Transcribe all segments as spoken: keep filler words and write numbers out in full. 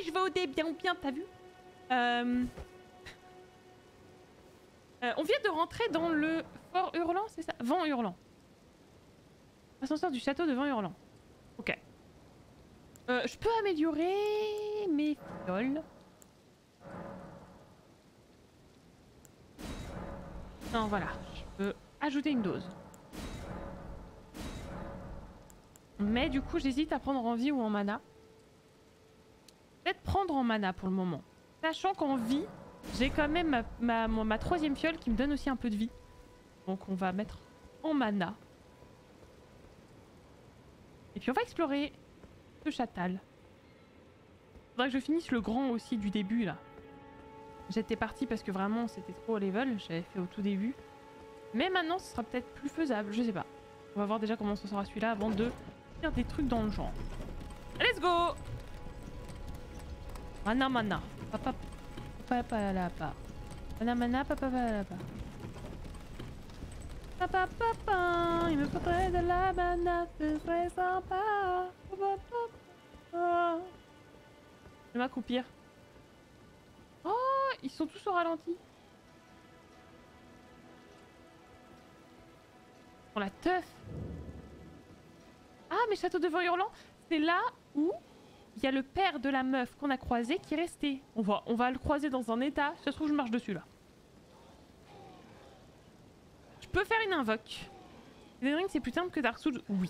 je vais au dé bien ou bien, t'as vu? euh... Euh, On vient de rentrer dans le fort hurlant, c'est ça? Vent hurlant. Ascenseur du château de Vent hurlant. Ok. Euh, je peux améliorer mes fioles. Non, voilà. Je peux ajouter une dose. Mais du coup, j'hésite à prendre en vie ou en mana. Peut-être prendre en mana pour le moment. Sachant qu'en vie, j'ai quand même ma, ma, ma, ma troisième fiole qui me donne aussi un peu de vie. Donc on va mettre en mana. Et puis on va explorer ce châtal. Faudrait que je finisse le grand aussi du début là. J'étais partie parce que vraiment c'était trop level, j'avais fait au tout début. Mais maintenant ce sera peut-être plus faisable, je sais pas. On va voir déjà comment ça sera celui-là avant de faire des trucs dans le genre. Let's go! Mana mana. Papa papa la pa. Mana mana papa la pa. Papa papa, il me faudrait de la mana, ce serait sympa. Papa papa. Je vais m'accroupir. Oh, ils sont tous au ralenti. Pour la teuf. Ah, mais château de Vent hurlant, c'est là où il y a le père de la meuf qu'on a croisé qui est resté. On va, on va le croiser dans un état. Si ça se trouve, je marche dessus là. Je peux faire une invoque. Elden Ring, c'est plus simple que Dark Souls. Oui.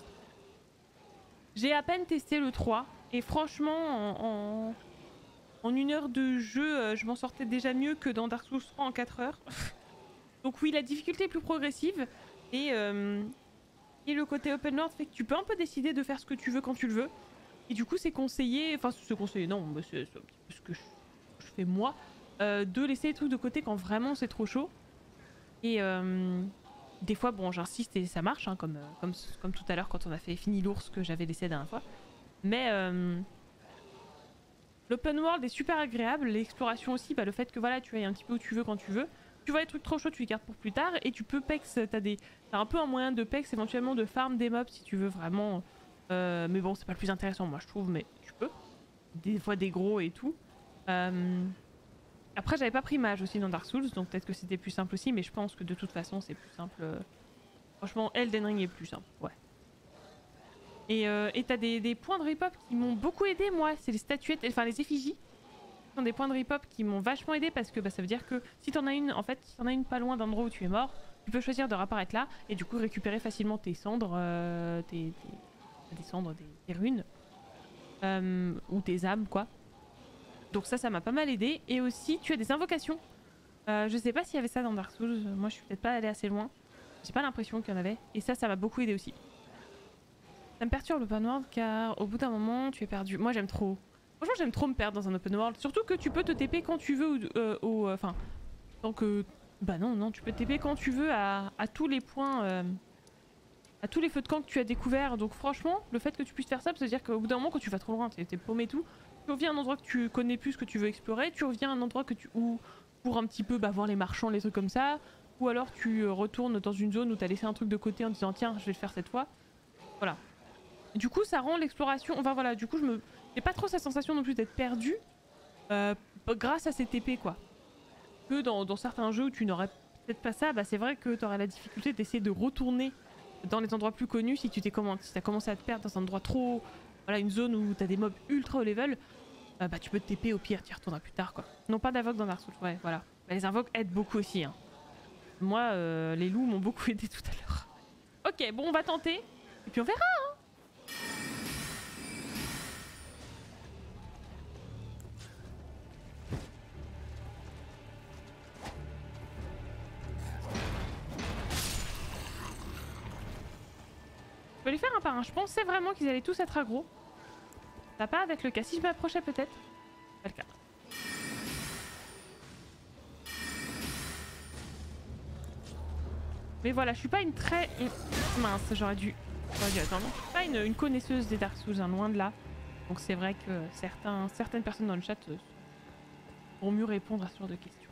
J'ai à peine testé le trois. Et franchement, en, en, en une heure de jeu, euh, je m'en sortais déjà mieux que dans Dark Souls trois en quatre heures. Donc oui, la difficulté est plus progressive. Et, euh, et le côté open world fait que tu peux un peu décider de faire ce que tu veux quand tu le veux. Et du coup, c'est conseillé, enfin c'est conseillé, non, c'est un petit peu ce que je, je fais moi, euh, de laisser tout de côté quand vraiment c'est trop chaud. Et euh, des fois, bon, j'insiste et ça marche, hein, comme, comme, comme tout à l'heure quand on a fait fini l'ours que j'avais laissé la dernière fois. Mais euh, l'open world est super agréable, l'exploration aussi, bah, le fait que voilà, tu ailles un petit peu où tu veux quand tu veux. Tu vois les trucs trop chauds, tu les gardes pour plus tard et tu peux pex, t'as des, t'as un peu un moyen de pex, éventuellement de farm des mobs si tu veux vraiment. Euh, mais bon, c'est pas le plus intéressant, moi je trouve, mais tu peux. Des fois des gros et tout. Euh... Après, j'avais pas pris mage aussi dans Dark Souls, donc peut-être que c'était plus simple aussi, mais je pense que de toute façon, c'est plus simple. Euh... Franchement, Elden Ring est plus simple, ouais. Et euh, et t'as des, des points de rip-hop qui m'ont beaucoup aidé, moi. C'est les statuettes, enfin les effigies. Ce sont des points de rip-hop qui m'ont vachement aidé parce que bah, ça veut dire que si t'en as une, en fait, si t'en as une pas loin d'un endroit où tu es mort, tu peux choisir de réapparaître là et du coup récupérer facilement tes cendres, euh, tes, tes, des cendres, des, des runes euh, ou tes âmes, quoi. Donc ça, ça m'a pas mal aidé. Et aussi, tu as des invocations. Euh, je sais pas s'il y avait ça dans Dark Souls. Moi, je suis peut-être pas allée assez loin. J'ai pas l'impression qu'il y en avait. Et ça, ça m'a beaucoup aidé aussi. Ça me perturbe l'open world car au bout d'un moment, tu es perdu. Moi, j'aime trop. Franchement, j'aime trop me perdre dans un open world. Surtout que tu peux te T P quand tu veux ou euh, au... Enfin, euh, tant que... Bah non, non, tu peux te T P quand tu veux à, à tous les points... Euh, à tous les feux de camp que tu as découverts. Donc franchement, le fait que tu puisses faire ça, ça veut dire qu'au bout d'un moment, quand tu vas trop loin, t'es paumé et tout, tu reviens à un endroit que tu connais plus, que tu veux explorer, tu reviens à un endroit que tu... où pour un petit peu bah, voir les marchands, les trucs comme ça, ou alors tu retournes dans une zone où t'as laissé un truc de côté en disant tiens, je vais le faire cette fois. Voilà. Du coup, ça rend l'exploration... Enfin voilà, du coup, je me... J'ai pas trop cette sensation non plus d'être perdu euh, grâce à ces T P, quoi. Que dans, dans certains jeux où tu n'aurais peut-être pas ça, bah c'est vrai que t'aurais la difficulté d'essayer de retourner dans les endroits plus connus si tu t'es comment... si t'as commencé à te perdre dans un endroit trop... Voilà, une zone où t'as des mobs ultra haut level, euh, bah tu peux te T P au pire, tu y retourneras plus tard, quoi. Non, pas d'invoque dans Dark Souls, ouais, voilà. Bah, les invoques aident beaucoup aussi, hein. Moi, euh, les loups m'ont beaucoup aidé tout à l'heure. Ok, bon, on va tenter. Et puis on verra, hein. Je peux les faire un par un. Je pensais vraiment qu'ils allaient tous être aggro. Ça pas avec le cas. Si je m'approchais peut-être. Pas le cas. Mais voilà, je suis pas une très... Mince, j'aurais dû... J'aurais dû attendre. Je suis pas une, une connaisseuse des Dark Souls, hein, loin de là. Donc c'est vrai que certains, certaines personnes dans le chat euh, vont mieux répondre à ce genre de questions.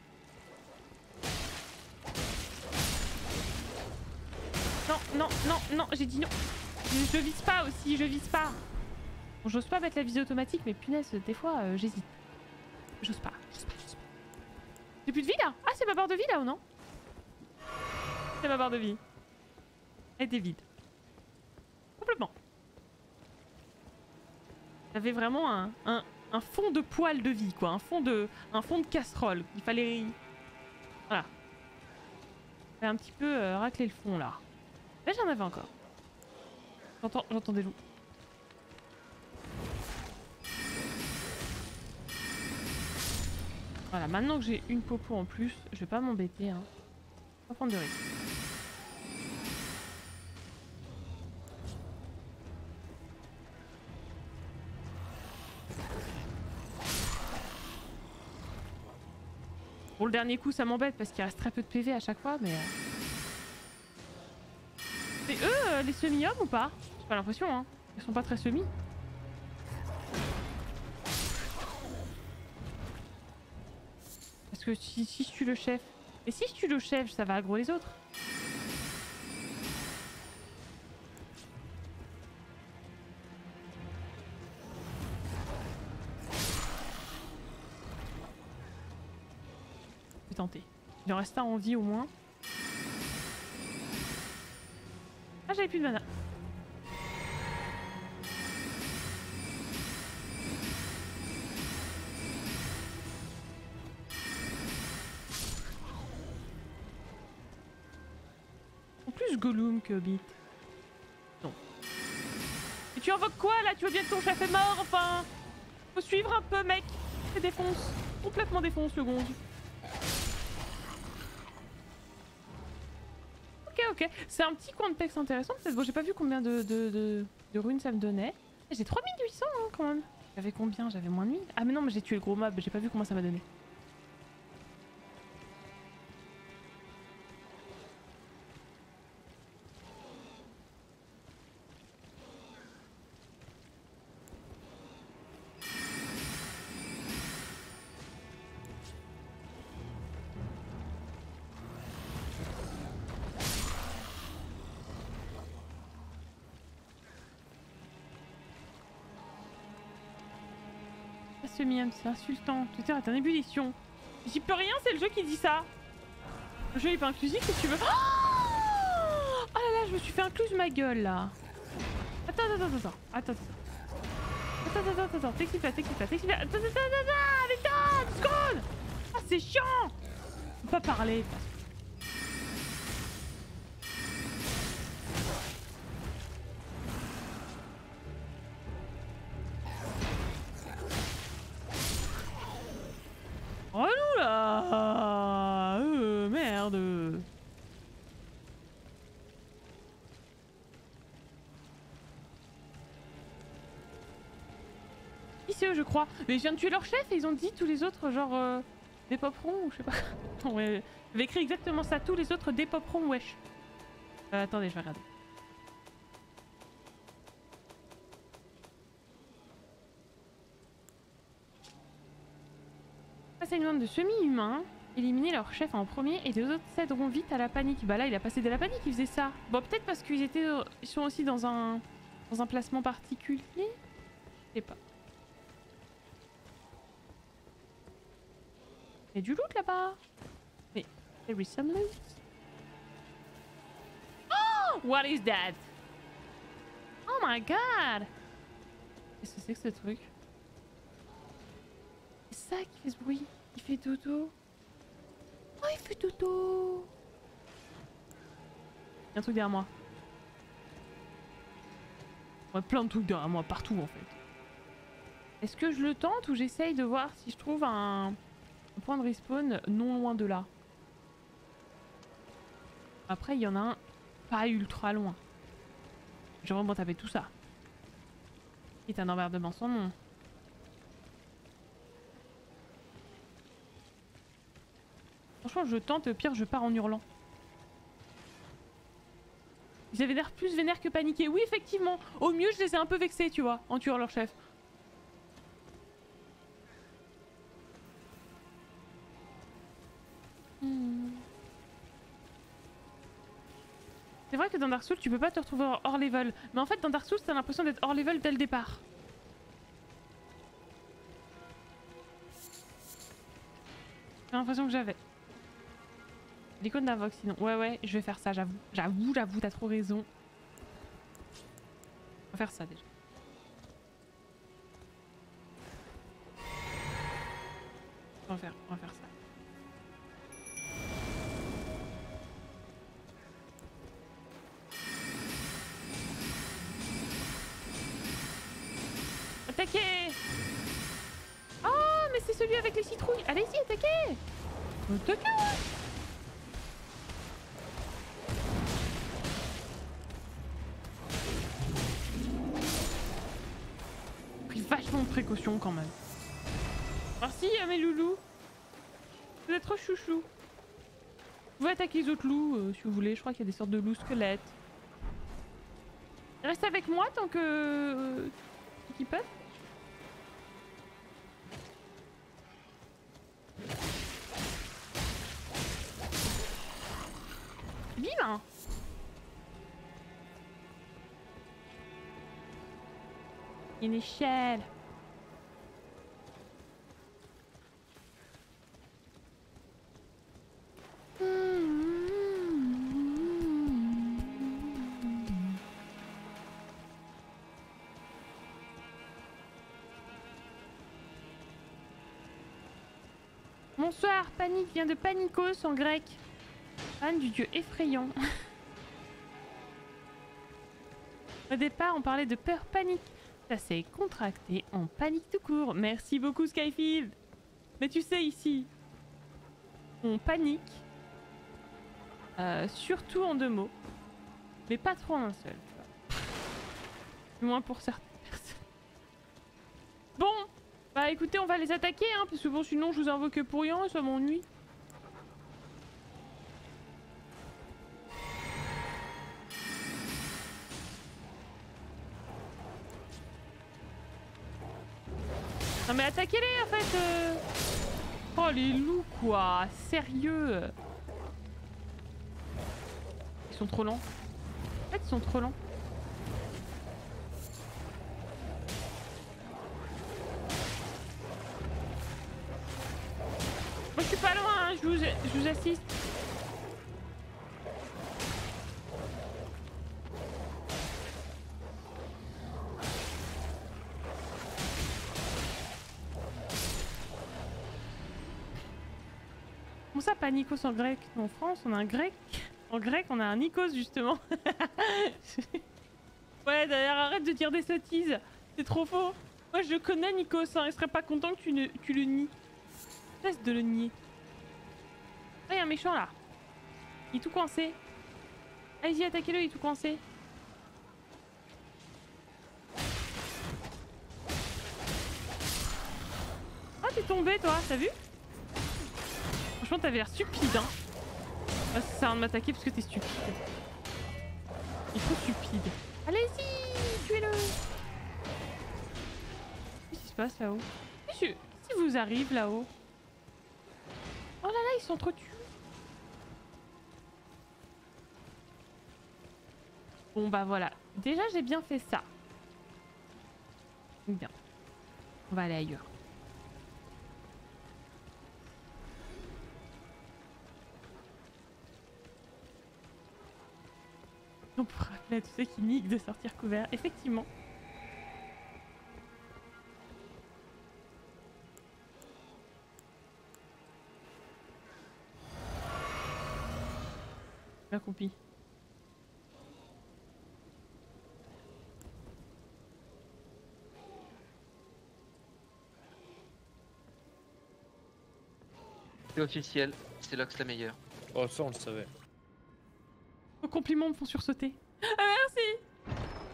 Non, non, non, non, j'ai dit non. Je, je vise pas aussi, je vise pas. Bon, j'ose pas mettre la visée automatique, mais punaise, des fois, euh, j'hésite. J'ose pas, j'ose pas, j'ose pas. J'ai plus de vie là? Ah, c'est ma barre de vie là ou non? C'est ma barre de vie. Elle était vide. Complètement. J'avais vraiment un, un, un fond de poêle de vie, quoi. Un fond de, un fond de casserole. Il fallait... Voilà. Il fallait un petit peu euh, racler le fond là. Là, j'en avais encore. J'entends, j'entends des loups. Voilà, maintenant que j'ai une popo en plus, je vais pas m'embêter, hein. Pas prendre de risque. Bon, le dernier coup, ça m'embête parce qu'il reste très peu de P V à chaque fois, mais... C'est eux, euh, les semi-hommes ou pas? J'ai pas l'impression, hein. Ils sont pas très semi. Parce que si, si je tue le chef... Et si je tue le chef, ça va aggro les autres. Je vais tenter. Il en reste un en vie au moins. Ah, j'avais plus de mana. Plus Gollum que Hobbit. Non. Et tu invoques quoi là? Tu vois bien que ton chef est mort, enfin. Faut suivre un peu, mec. C'est défonce. Complètement défonce le gonze. Ok, ok. C'est un petit coin de texte intéressant peut-être. Bon, j'ai pas vu combien de, de, de, de runes ça me donnait. J'ai trois mille huit cents hein, quand même. J'avais combien? J'avais moins de mille. Ah mais non, mais j'ai tué le gros mob. J'ai pas vu comment ça m'a donné. Semi-homme, c'est insultant. Twitter est en ébullition. J'y peux rien, c'est le jeu qui dit ça. Le jeu est pas inclusif si tu veux. Oh, oh là là, je me suis fait incluse ma gueule là. Attends, attends, attends, attends. Attends, attends. Attends, attends, attends, attends. T'excites pas, t'excites pas, t'excites pas. Attends, attends, attends, attends. Putain, deux secondes. Ah, c'est chiant. On peut pas parler. Oh nous là euh, merde. Qui c'est eux je crois? Mais je viens de tuer leur chef et ils ont dit tous les autres genre euh, des poperons ou je sais pas. Attends, ouais, j'avais écrit exactement ça, tous les autres des poperons wesh. Euh, attendez, je vais regarder. C'est une bande de semi-humains. Éliminer leur chef en premier et les autres céderont vite à la panique. Bah là, il a pas cédé à la panique, il faisait ça. Bon, peut-être parce qu'ils étaient, ils sont aussi dans un, dans un placement particulier. Je sais pas. Il y a du loot là-bas. Mais, there is some loot. Oh, what is that? Oh my god. Qu'est-ce que c'est que ce truc? C'est ça qui fait ce bruit. Il fait dodo. Oh, il fait dodo. Il y a un truc derrière moi. Ouais, plein de trucs derrière moi, partout en fait. Est-ce que je le tente ou j'essaye de voir si je trouve un, un point de respawn non loin de là? Après, il y en a un pas ultra loin. Je vais vraiment taper tout ça. Qui est un emmerdement sans nom. Franchement, je tente, au pire, je pars en hurlant. Ils avaient l'air plus vénères que paniqués. Oui, effectivement. Au mieux, je les ai un peu vexés, tu vois, en tuant leur chef. Hmm. C'est vrai que dans Dark Souls, tu peux pas te retrouver hors level. Mais en fait, dans Dark Souls, t'as l'impression d'être hors level dès le départ. J'ai l'impression que j'avais. L'icône d'invoque sinon. Ouais ouais, je vais faire ça, j'avoue. J'avoue, j'avoue, t'as trop raison. On va faire ça déjà. On va faire, on va faire ça. Attaquez! Oh, mais c'est celui avec les citrouilles! Allez-y, attaquez! Attaquez! Pris vachement de précautions quand même. Merci à mes loulous. Vous êtes trop chouchou. Vous pouvez attaquer les autres loups euh, si vous voulez. Je crois qu'il y a des sortes de loups squelettes. Reste avec moi tant que... Euh, qu'ils peuvent. Vilain. Une échelle. Bonsoir, panique vient de panikos en grec. Fan du dieu effrayant. Au départ, on parlait de peur panique. Ça s'est contracté en panique tout court. Merci beaucoup, Skyfield. Mais tu sais, ici, on panique. Euh, surtout en deux mots. Mais pas trop en un seul. Du moins pour certaines personnes. Bon, bah écoutez, on va les attaquer, hein, parce que bon, sinon je vous invoque pour rien et ça m'ennuie. Non mais attaquez-les en fait euh... Oh les loups quoi, sérieux. Ils sont trop lents. En fait ils sont trop lents. Moi je suis pas loin, hein, je, vous, je vous assiste. Comment ça, pas Nikos en grec? En France, on a un grec. En grec, on a un Nikos, justement. Ouais, d'ailleurs, arrête de dire des sottises. C'est trop faux. Moi, je connais Nikos, hein. Il serait pas content que tu, ne, tu le nies. Cesse de le nier. Ah, il y a un méchant, là. Il est tout coincé. Allez-y, attaquez-le, il est tout coincé. Ah, t'es tombé, toi, t'as vu? Franchement, t'avais l'air stupide, hein. Ah, ça sert à de m'attaquer parce que t'es stupide. Il est trop stupide. Allez-y, tuez-le. Qu'est-ce qui se passe là-haut? Qu'est-ce qui vous arrive là-haut? Oh là là, ils sont trop tués. Bon bah voilà. Déjà, j'ai bien fait ça. Bien. On va aller ailleurs. On pourra rappeler à tous ceux qui niquent de sortir couvert. Effectivement. Accroupi. C'est officiel, c'est Lox la meilleure. Oh, ça on le savait. Vos compliments me font sursauter. Ah, merci.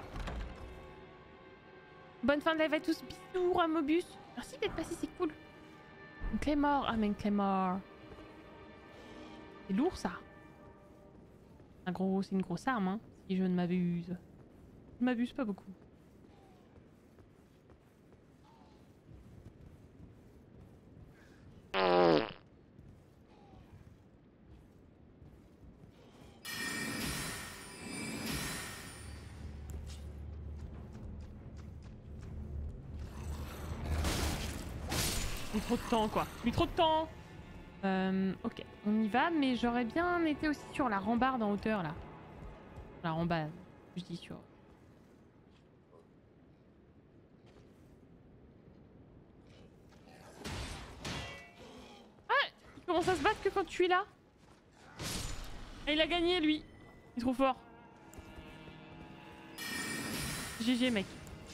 Bonne fin de live à tous. Bisous, Ramobus. Merci d'être passé, c'est cool. Une Claymore. Ah, mais une Claymore. C'est lourd, ça. Un gros, c'est une grosse arme, hein, si je ne m'abuse. Je ne m'abuse pas beaucoup. J'ai trop de temps, quoi. J'ai trop de temps. Euh, ok, on y va, mais j'aurais bien été aussi sur la rambarde en hauteur là. La rambarde, je dis sur. Ah, il commence à se battre que quand tu es là. Et il a gagné lui. Il est trop fort. G G mec.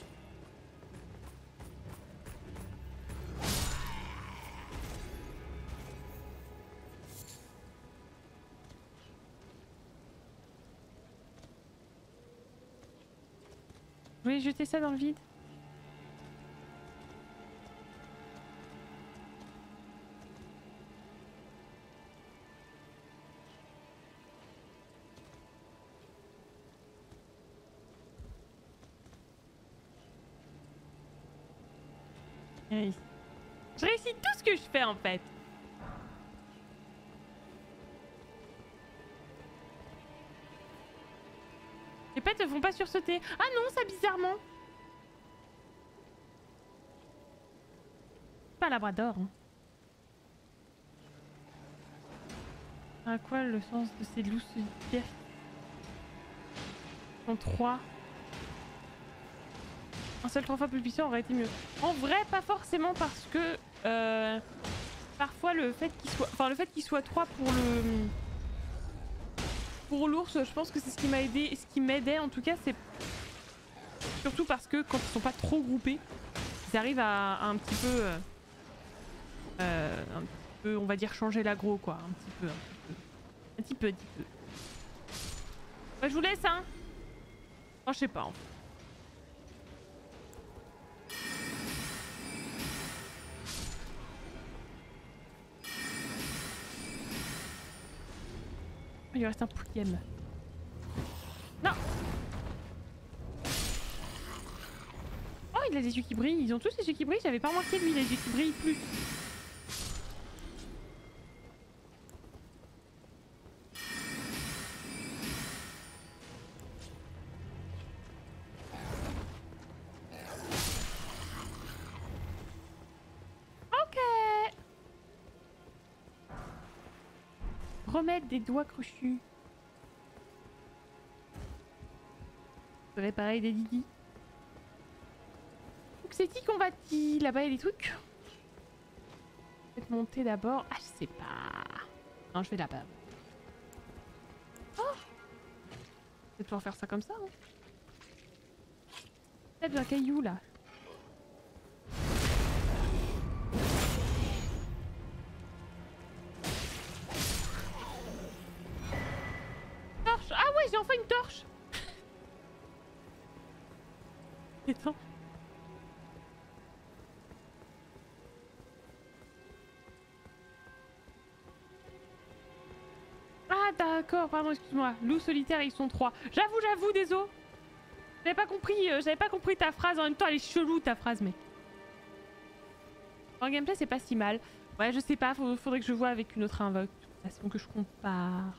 Vous voulez jeter ça dans le vide? Je réussis tout ce que je fais en fait. Les pets ne font pas sursauter. Ah non, ça bizarrement. Pas labrador. Hein. À quoi le sens de ces loups solitaires? En trois. Un seul trois fois plus puissant aurait été mieux. En vrai, pas forcément parce que euh, parfois le fait qu'il soit, enfin le fait qu'il soit trois pour le pour l'ours, je pense que c'est ce qui m'a aidé, ce qui m'aidait en tout cas, c'est surtout parce que quand ils sont pas trop groupés, ils arrivent à, à un petit peu, euh, euh, un petit peu, on va dire changer l'aggro quoi, un petit peu, un petit peu, un petit peu, un petit peu. Bah, je vous laisse hein. Oh, je sais pas. En fait. Il lui reste un pouillème. Non. Oh, il a des yeux qui brillent. Ils ont tous les yeux qui brillent. J'avais pas remarqué lui, les yeux qui brillent plus. Ok. Remettre des doigts crochus. Réparer des diguis. Donc c'est qui qu'on va t là-bas, il y a des trucs. Peut-être monter d'abord. Ah, je sais pas. Non, je vais là-bas. Oh, je vais pouvoir faire ça comme ça. Hein. Peut-être un caillou là. Torche. Ah ouais, j'ai enfin une torche. Attends. Ah d'accord, pardon, excuse-moi. Loup solitaire, ils sont trois. J'avoue, j'avoue, désolé. J'avais pas compris, euh, j'avais pas compris ta phrase. En même temps, elle est chelou ta phrase, mec. En gameplay, c'est pas si mal. Ouais, je sais pas, faut, faudrait que je vois avec une autre invoque. De toute façon, que je compare.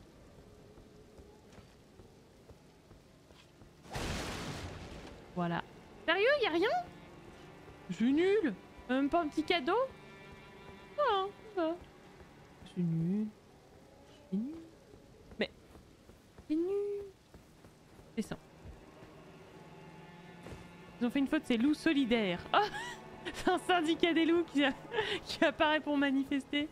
Voilà. Sérieux, y a rien? C'est nul. Même pas un petit cadeau? Non, non. C'est nul. C'est nul. Mais... C'est nul. C'est ça. Ils ont fait une faute, c'est loup solidaire. Oh, c'est un syndicat des loups qui, a... qui apparaît pour manifester.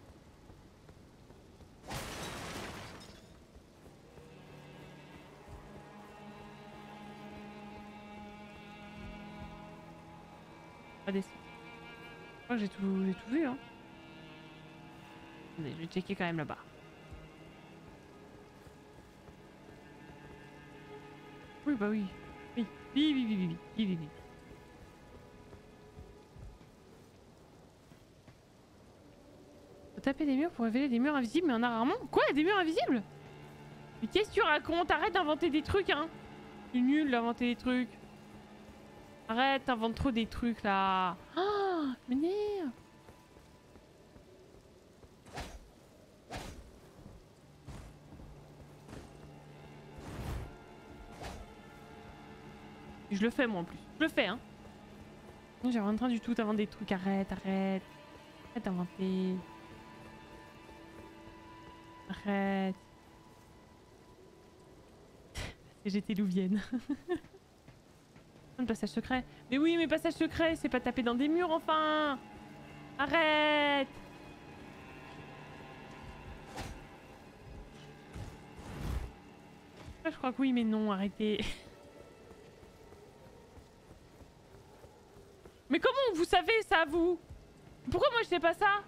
Pas des... Je crois que j'ai tout... j'ai tout vu, hein. Attendez, je vais checker quand même là-bas. Oui, bah oui. Oui, oui, oui, oui, oui, oui, oui, oui, oui. Faut taper des murs pour révéler des murs invisibles, mais on a rarement... Quoi, des murs invisibles? Mais qu'est-ce que tu racontes? Arrête d'inventer des trucs, hein. C'est nul d'inventer des trucs. Arrête, t'inventes trop des trucs, là. Ah, m'énerve. Je le fais, moi, en plus. Je le fais, hein. J'ai rien en train du tout d'inventer des trucs. Arrête, arrête. Arrête d'inventer. Arrête. C'est G T Louvienne. Un passage secret. Mais oui, mais passage secret, c'est pas taper dans des murs, enfin. Arrête. Je crois que oui, mais non, arrêtez. Mais comment vous savez ça, vous? Pourquoi moi je sais pas ça?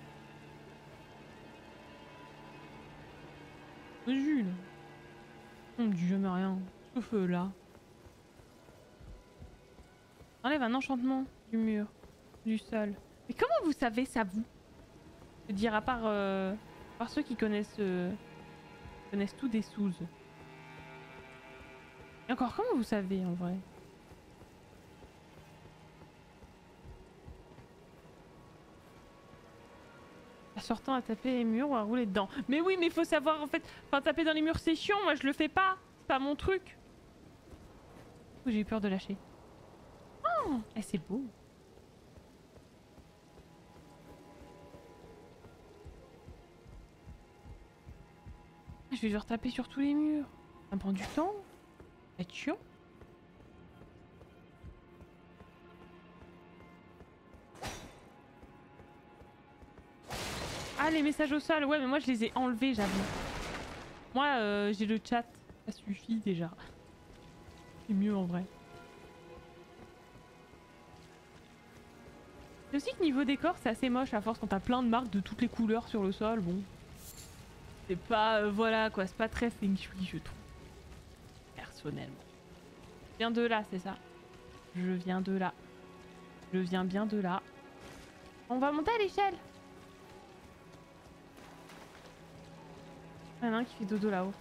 Jules. On me dit jamais rien. Ce feu là. Enlève un enchantement du mur, du sol. Mais comment vous savez ça, vous? Je veux dire, à part, euh, à part ceux qui connaissent, euh, connaissent tout des sous. Et encore, comment vous savez en vrai? En sortant à taper les murs ou à rouler dedans. Mais oui, mais il faut savoir en fait. Enfin, taper dans les murs c'est chiant, moi je le fais pas. C'est pas mon truc. Oh, j'ai eu peur de lâcher. Oh, eh, c'est beau. Je vais devoir taper sur tous les murs. Ça me prend du temps. C'est chiant. Ah, les messages au sol, ouais, mais moi je les ai enlevés, j'avoue. Moi, euh, j'ai le chat, ça suffit déjà. C'est mieux en vrai. C'est aussi que niveau décor, c'est assez moche à force quand t'as plein de marques de toutes les couleurs sur le sol, bon. C'est pas, euh, voilà quoi, c'est pas très feng shui, je trouve. Personnellement. Je viens de là, c'est ça. Je viens de là. Je viens bien de là. On va monter à l'échelle. Il y en a un qui fait dodo là-haut.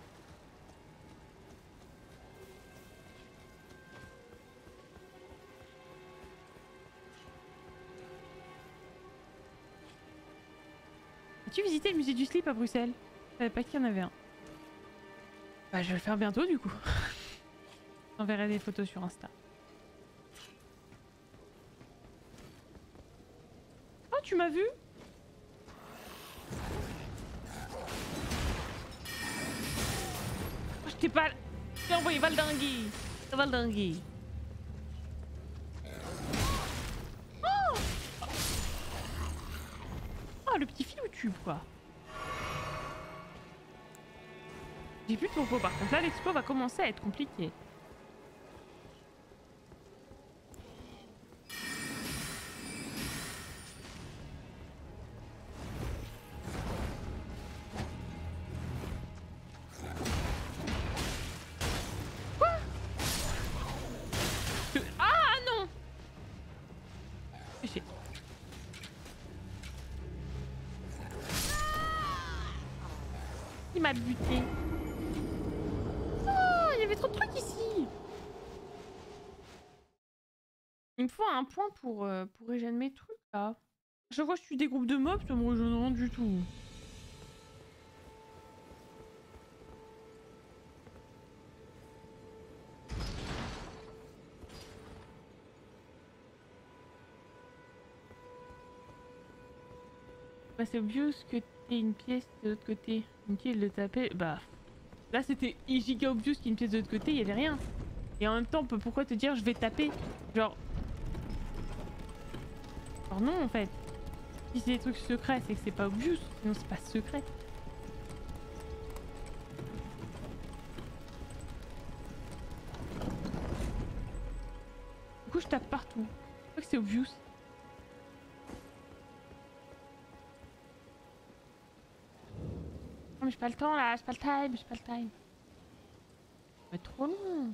As-tu visité le musée du slip à Bruxelles? Je savais pas qu'il y en avait un. Bah je vais le faire bientôt du coup. J'enverrai des photos sur Insta. Oh, tu m'as vu? Oh, je t'ai pas... Je t'ai envoyé Valdingui. Valdingui. Oh, oh, le petit fil au tube quoi. J'ai plus de topo par contre. Là l'expo va commencer à être compliqué. Il m'a buté. Oh, il y avait trop de trucs ici. Il me faut un point pour, euh, pour régénérer mes trucs là. À chaque fois que je suis des groupes de mobs, ça me régénère rien du tout. Bah c'est obvious que t'es une pièce de l'autre côté. Inutile de taper. Bah là c'était giga obvious qu'il y a une pièce de l'autre côté, il y avait rien. Et en même temps, pourquoi te dire je vais taper? Genre... Genre non en fait. Si c'est des trucs secrets, c'est que c'est pas obvious. Sinon c'est pas secret. Du coup je tape partout. Je crois que c'est obvious. Non mais j'ai pas le temps là, j'ai pas le time, j'ai pas le time. Ça va être trop long.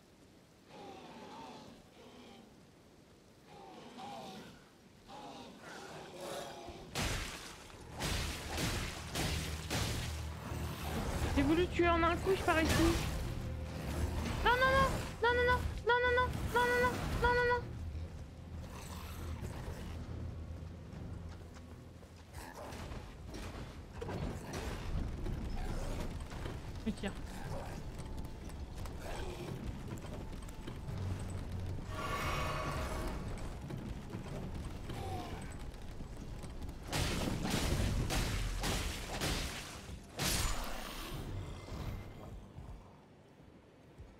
J'ai voulu tuer en un coup, je pars ici. Non, non, non, non, non, non, non, non, non, non, non, non, non, non, non. Je tire.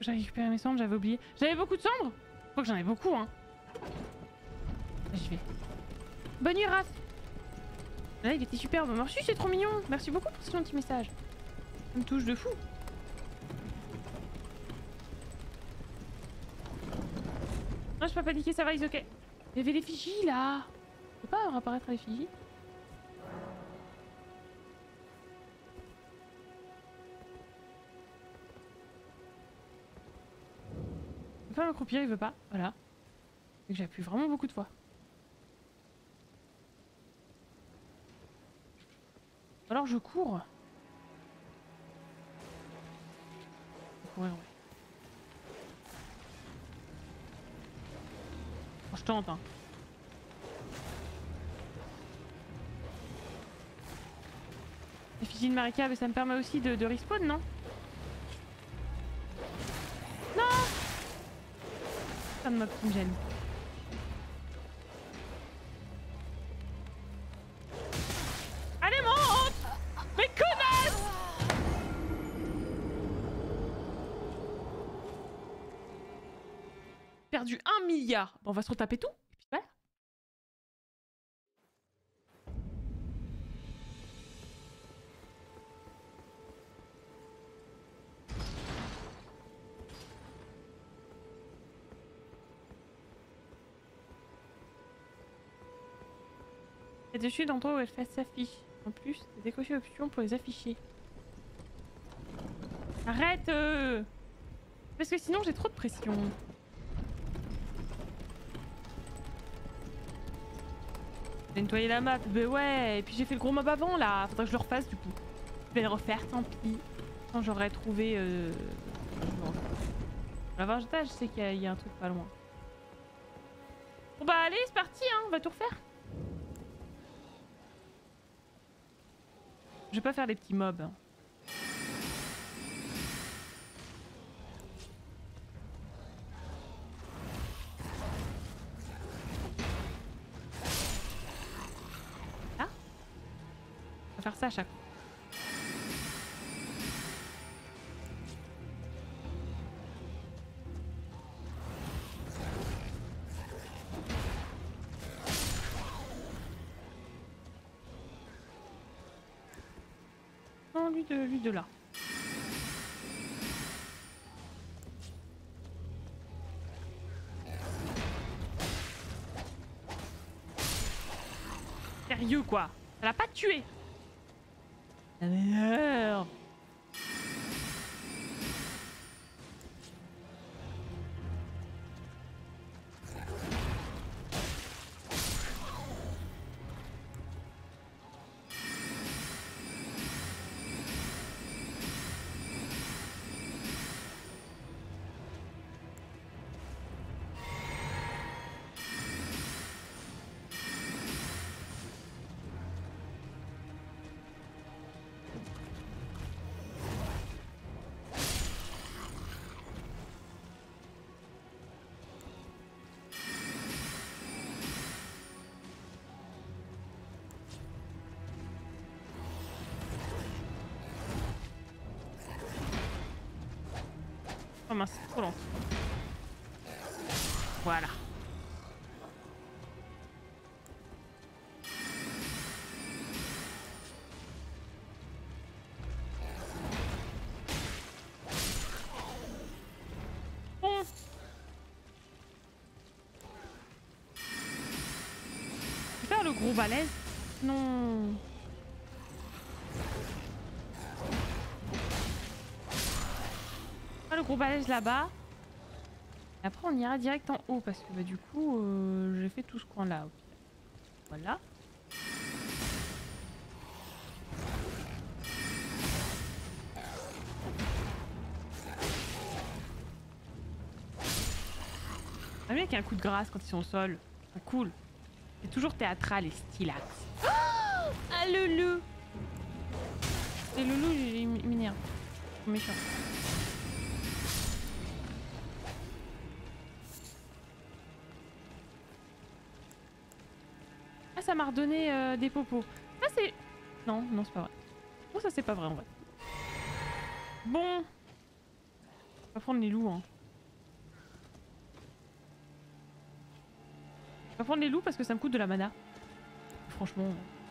J'ai récupéré mes cendres, j'avais oublié. J'avais beaucoup de cendres. Je crois que j'en ai beaucoup, hein. J'y vais. Bonne nuit, Raph. Là, il était superbe. Merci, c'est trop mignon. Merci beaucoup pour ce gentil message. Ça me touche de fou. Non, je peux pas paniquer, ça va, ils ok. Il y avait l'effigie là. Je peux pas apparaître à l'effigie. Je peux pas m'accroupir, il veut pas. Voilà. Et que j'appuie vraiment beaucoup de fois. Alors je cours. Je vais courir, ouais. Bon, je tente, hein. L'effigie de Marika, mais ça me permet aussi de, de respawn, non? Non! Ça me moque, ça me gêne. Allez, monte! Mais connasse! Perdu un milliard. Bon, on va se retaper tout. Et puis voilà. Il y a dessus d'endroits où elle s'affiche. En plus, décocher options pour les afficher. Arrête euh... Parce que sinon j'ai trop de pression. J'ai nettoyé la map, bah ouais, et puis j'ai fait le gros mob avant là, faudrait que je le refasse du coup. Je vais le refaire, tant pis. Quand j'aurais trouvé... Euh... L'avantage c'est qu'il y, y a un truc pas loin. Bon bah allez, c'est parti hein, on va tout refaire. Je vais pas faire des petits mobs. Hein. Là, on va faire ça à chaque fois. Non, lui de, lui de là. Sérieux quoi, ça l'a pas tué. La merde. Oh mince, c'est trop lent. Voilà. Bon. Je vais faire le gros balèze. Non. Le gros balèze là-bas. Après on ira direct en haut parce que bah, du coup euh, j'ai fait tout ce coin là. Voilà. J'aime bien qu'il y ait un coup de grâce quand ils sont au sol. C'est cool. C'est toujours théâtral et stylax. Oh ah le loup. Et le loup il m'énerve. Méchant. Ah ça m'a redonné euh, des popos. Ça c'est... Non, non c'est pas vrai. Bon ça c'est pas vrai en vrai. Bon. On va prendre les loups, hein. On va prendre les loups parce que ça me coûte de la mana. Franchement...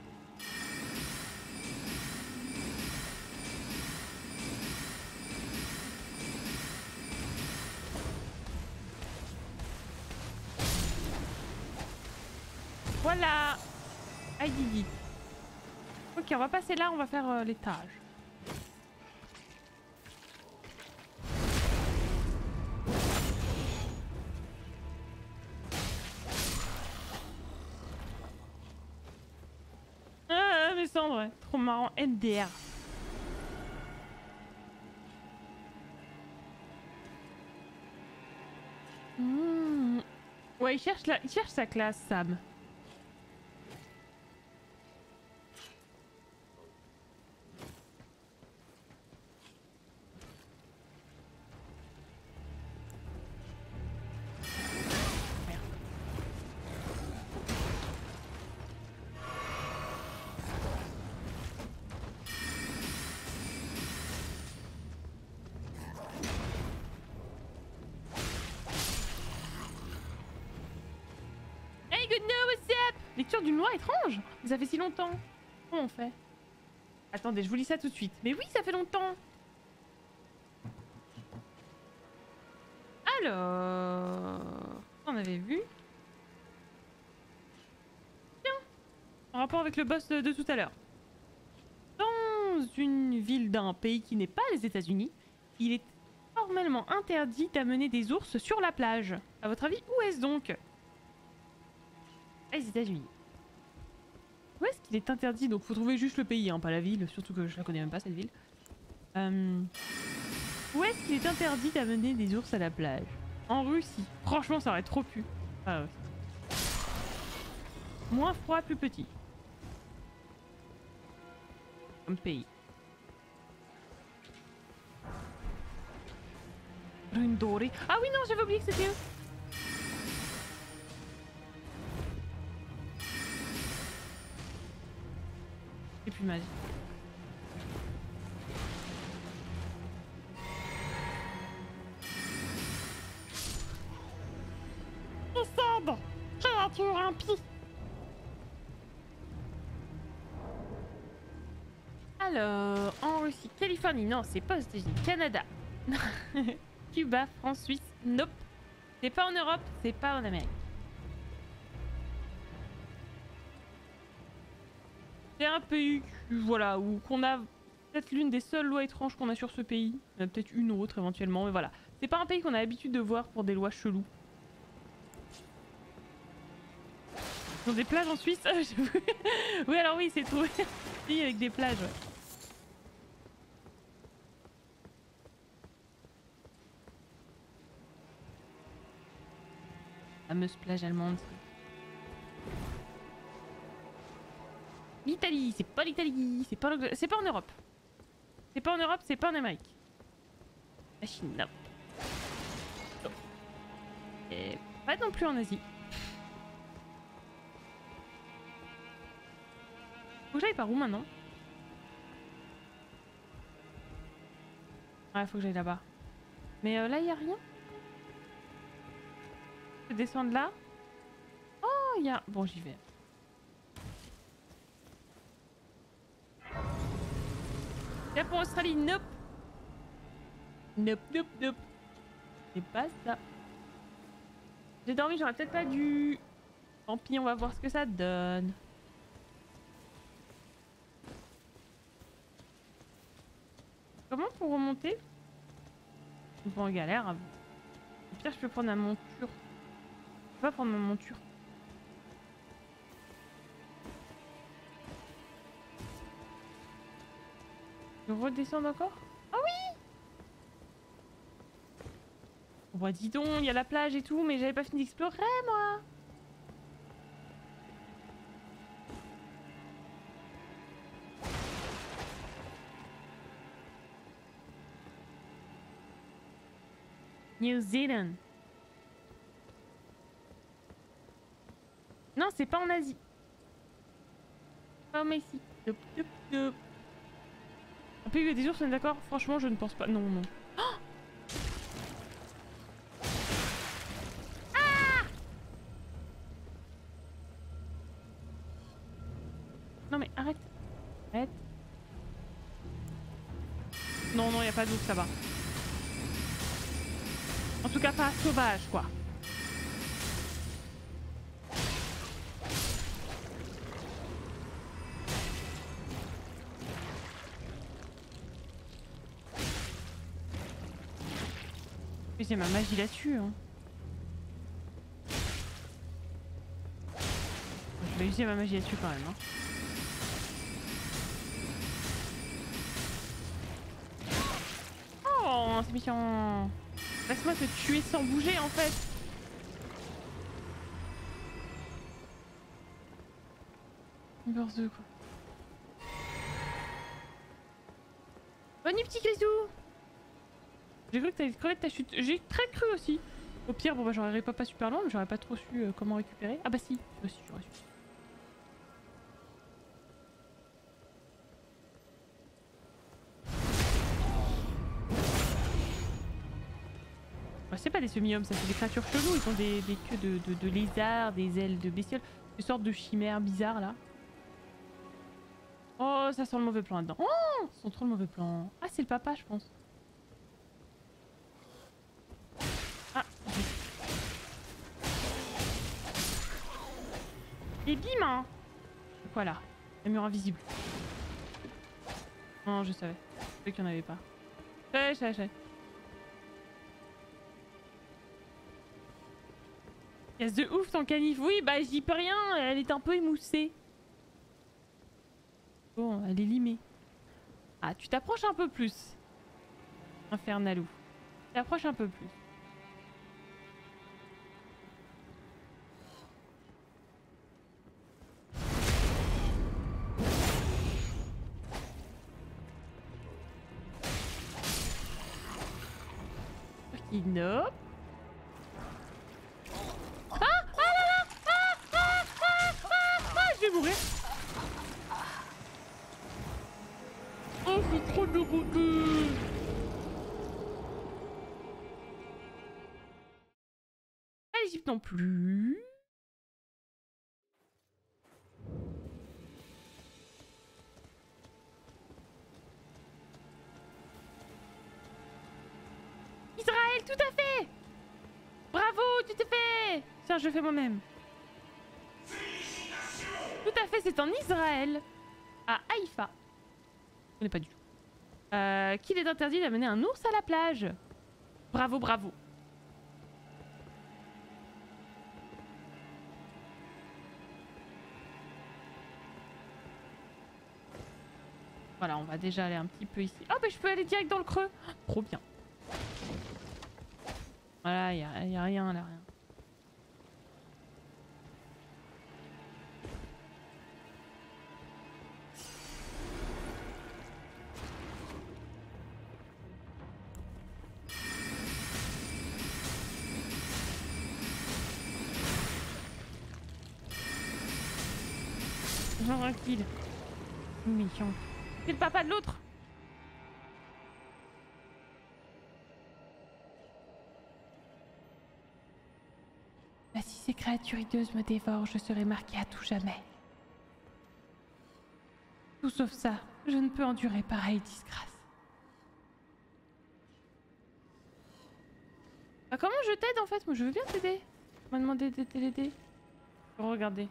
Voilà. Aïe aïe aïe. Ok, on va passer là, on va faire euh, l'étage. Ah, mes cendres, ouais. Trop marrant. M D R. Mmh. Ouais, il cherche, la... il cherche sa classe, Sam. Lecture d'une loi étrange. Mais ça fait si longtemps. Comment on fait? Attendez, je vous lis ça tout de suite. Mais oui, ça fait longtemps. Alors... On avait vu. Tiens. En rapport avec le boss de, de tout à l'heure. Dans une ville d'un pays qui n'est pas les États-Unis, il est formellement interdit d'amener des ours sur la plage. À votre avis, où est-ce donc? Les États-Unis. Où est-ce qu'il est interdit? Donc faut trouver juste le pays, hein, pas la ville, surtout que je la connais même pas cette ville. Euh... Où est-ce qu'il est interdit d'amener des ours à la plage? En Russie. Franchement, ça aurait trop pu. Ah ouais. Moins froid, plus petit. Comme pays. Rune dorée. Ah oui, non, j'avais oublié que c'était eux. J'ai plus de magie. Essade, créature impie. Alors, en Russie, Californie, non, c'est pas aux États-Unis, Canada, Cuba, France, Suisse, nope. C'est pas en Europe, c'est pas en Amérique. C'est un pays, voilà, où qu'on a peut-être l'une des seules lois étranges qu'on a sur ce pays. Il y en a peut-être une autre éventuellement, mais voilà. C'est pas un pays qu'on a l'habitude de voir pour des lois cheloues. Ils ont des plages en Suisse. Oui, alors oui, c'est trouvé un pays avec des plages. Fameuse plage allemande. L'Italie, c'est pas l'Italie, c'est pas c'est pas en Europe. C'est pas en Europe, c'est pas en Amérique. La Chine, non. Non. Et pas non plus en Asie. Faut que j'aille par où maintenant? Ouais, faut que j'aille là-bas. Mais euh, là, y a rien. Je peux descendre là. Oh, y a... Bon, j'y vais. Là pour Australie, nope. Nope, nope, nope. C'est pas ça. J'ai dormi, j'aurais peut-être pas dû. Tant pis, on va voir ce que ça donne. Comment pour remonter? Je suis pas en galère. Au pire, je peux prendre ma monture. Je peux pas prendre ma monture. Je redescends encore? Ah oui! Bon, dis donc, il y a la plage et tout, mais j'avais pas fini d'explorer, moi! New Zealand. Non, c'est pas en Asie. Pas au Mexique. Yop, yop, yop. Un pays où il y a des ours, on est d'accord? Franchement, je ne pense pas. Non, non. Oh, Non mais arrête. Arrête. Non, non, y a pas d'ours là-bas. En tout cas pas sauvage quoi. Mais j'ai ma magie là-dessus hein. Je vais user ma magie là-dessus quand même hein. Oh c'est méchant. Laisse-moi te tuer sans bouger en fait. Burst deux quoi. Bonne nuit petit grisou. J'ai cru que t'allais te crever de ta chute. J'ai très cru aussi. Au pire bon bah j'aurais pas pas super loin mais j'aurais pas trop su euh, comment récupérer. Ah bah si, aussi j'aurais su. C'est pas des semi-hommes, ça c'est des créatures cheloues, ils ont des, des queues de, de, de lézards, des ailes de bestioles, des sortes de chimères bizarres là. Oh ça sent le mauvais plan là-dedans. Oh ils sont trop le mauvais plan. Ah c'est le papa je pense. Ah et bim hein. Voilà, un mur invisible. Non je savais, je savais qu'il n'y en avait pas. Je savais, je savais, je savais. Casse de ouf ton canif. Oui bah j'y peux rien, elle est un peu émoussée. Bon elle est limée. Ah tu t'approches un peu plus. Infernalou. Tu t'approches un peu plus. Ok nope. Mourir. Oh c'est trop dégoûté. Pas l'Égypte non plus. Israël tout à fait. Bravo tu t'es fait. Tiens je le fais moi-même. Tout à fait, c'est en Israël, à Haïfa. Je connais pas du tout. Euh, qu'il est interdit d'amener un ours à la plage. Bravo, bravo. Voilà, on va déjà aller un petit peu ici. Oh, mais je peux aller direct dans le creux. Oh, trop bien. Voilà, il n'y a, y a rien là, rien. Tranquille. Méchant. C'est le papa de l'autre. Bah, si ces créatures hideuses me dévorent, je serai marquée à tout jamais. Tout sauf ça, je ne peux endurer pareille disgrâce. Bah, comment je t'aide en fait? Moi je veux bien t'aider. On m'a demandé de t'aider. Regardez.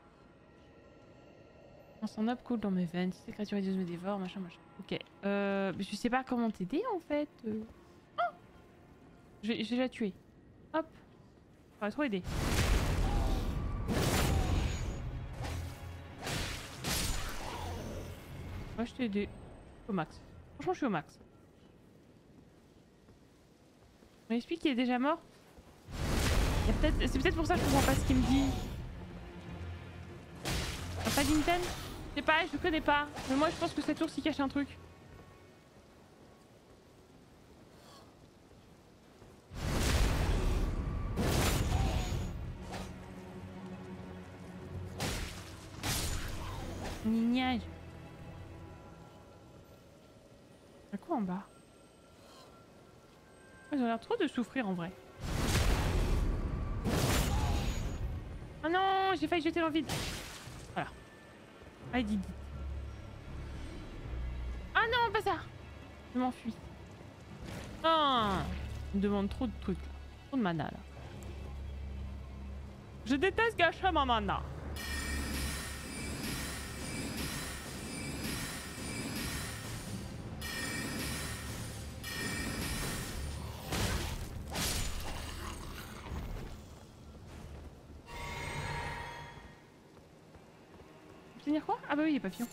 On s'en up cool dans mes veines. Si ces créatures hideuses me dévorent, machin machin. Ok. Euh, mais je sais pas comment t'aider en fait. Euh... Oh je, vais, je vais la tuer. Hop. J'aurais trop aidé. Moi je t'ai aidé. Au max. Franchement je suis au max. On m'explique qu'il est déjà mort. C'est peut-être pour ça que je comprends pas ce qu'il me dit. Pas Ginten? Je sais pas, je le connais pas. Mais moi je pense que cet ours il cache un truc. Nignage. Y'a quoi en bas? Ils ont l'air trop de souffrir en vrai. Oh non, j'ai failli jeter dans le vide. Voilà. Allez, dis. Ah non, pas ça. Je m'enfuis. Ah, il me demande trop de trucs. Là. Trop de mana là. Je déteste gâcher ma mana. Obtenir quoi? Ah bah oui, les papillons.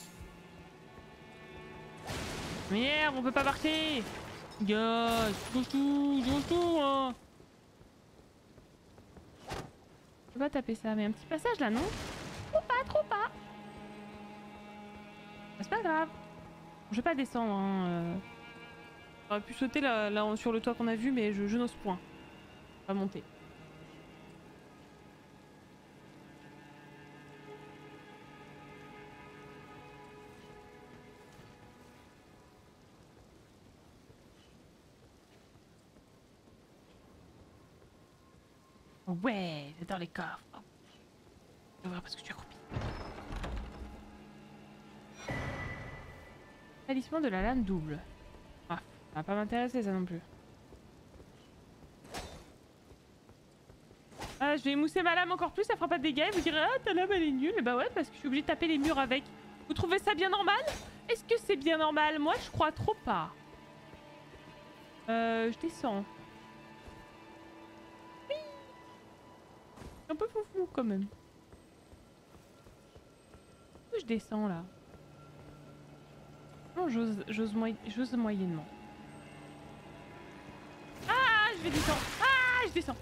Merde, on peut pas marcher. Gars, je tout, je tout, hein. Je peux pas taper ça, mais un petit passage là, non? Trop pas, trop pas. Bah, c'est pas grave. Je vais pas descendre, hein. Euh... J'aurais pu sauter là, là sur le toit qu'on a vu, mais je, je n'ose point. Pas monter. Ouais, j'adore les coffres. Oh. Je vais voir parce que tu es accroupi. Talisman de la lame double. Ah, ça va pas m'intéresser ça non plus. Ah, je vais émousser ma lame encore plus, ça fera pas de dégâts et vous direz ah ta lame elle est nulle. Et bah ouais, parce que je suis obligée de taper les murs avec. Vous trouvez ça bien normal? Est-ce que c'est bien normal? Moi je crois trop pas. Euh, je descends. Un peu foufou quand même. Où je descends là? Non, j'ose j'ose moy moyennement. Ah, je vais descendre. Ah, je descends.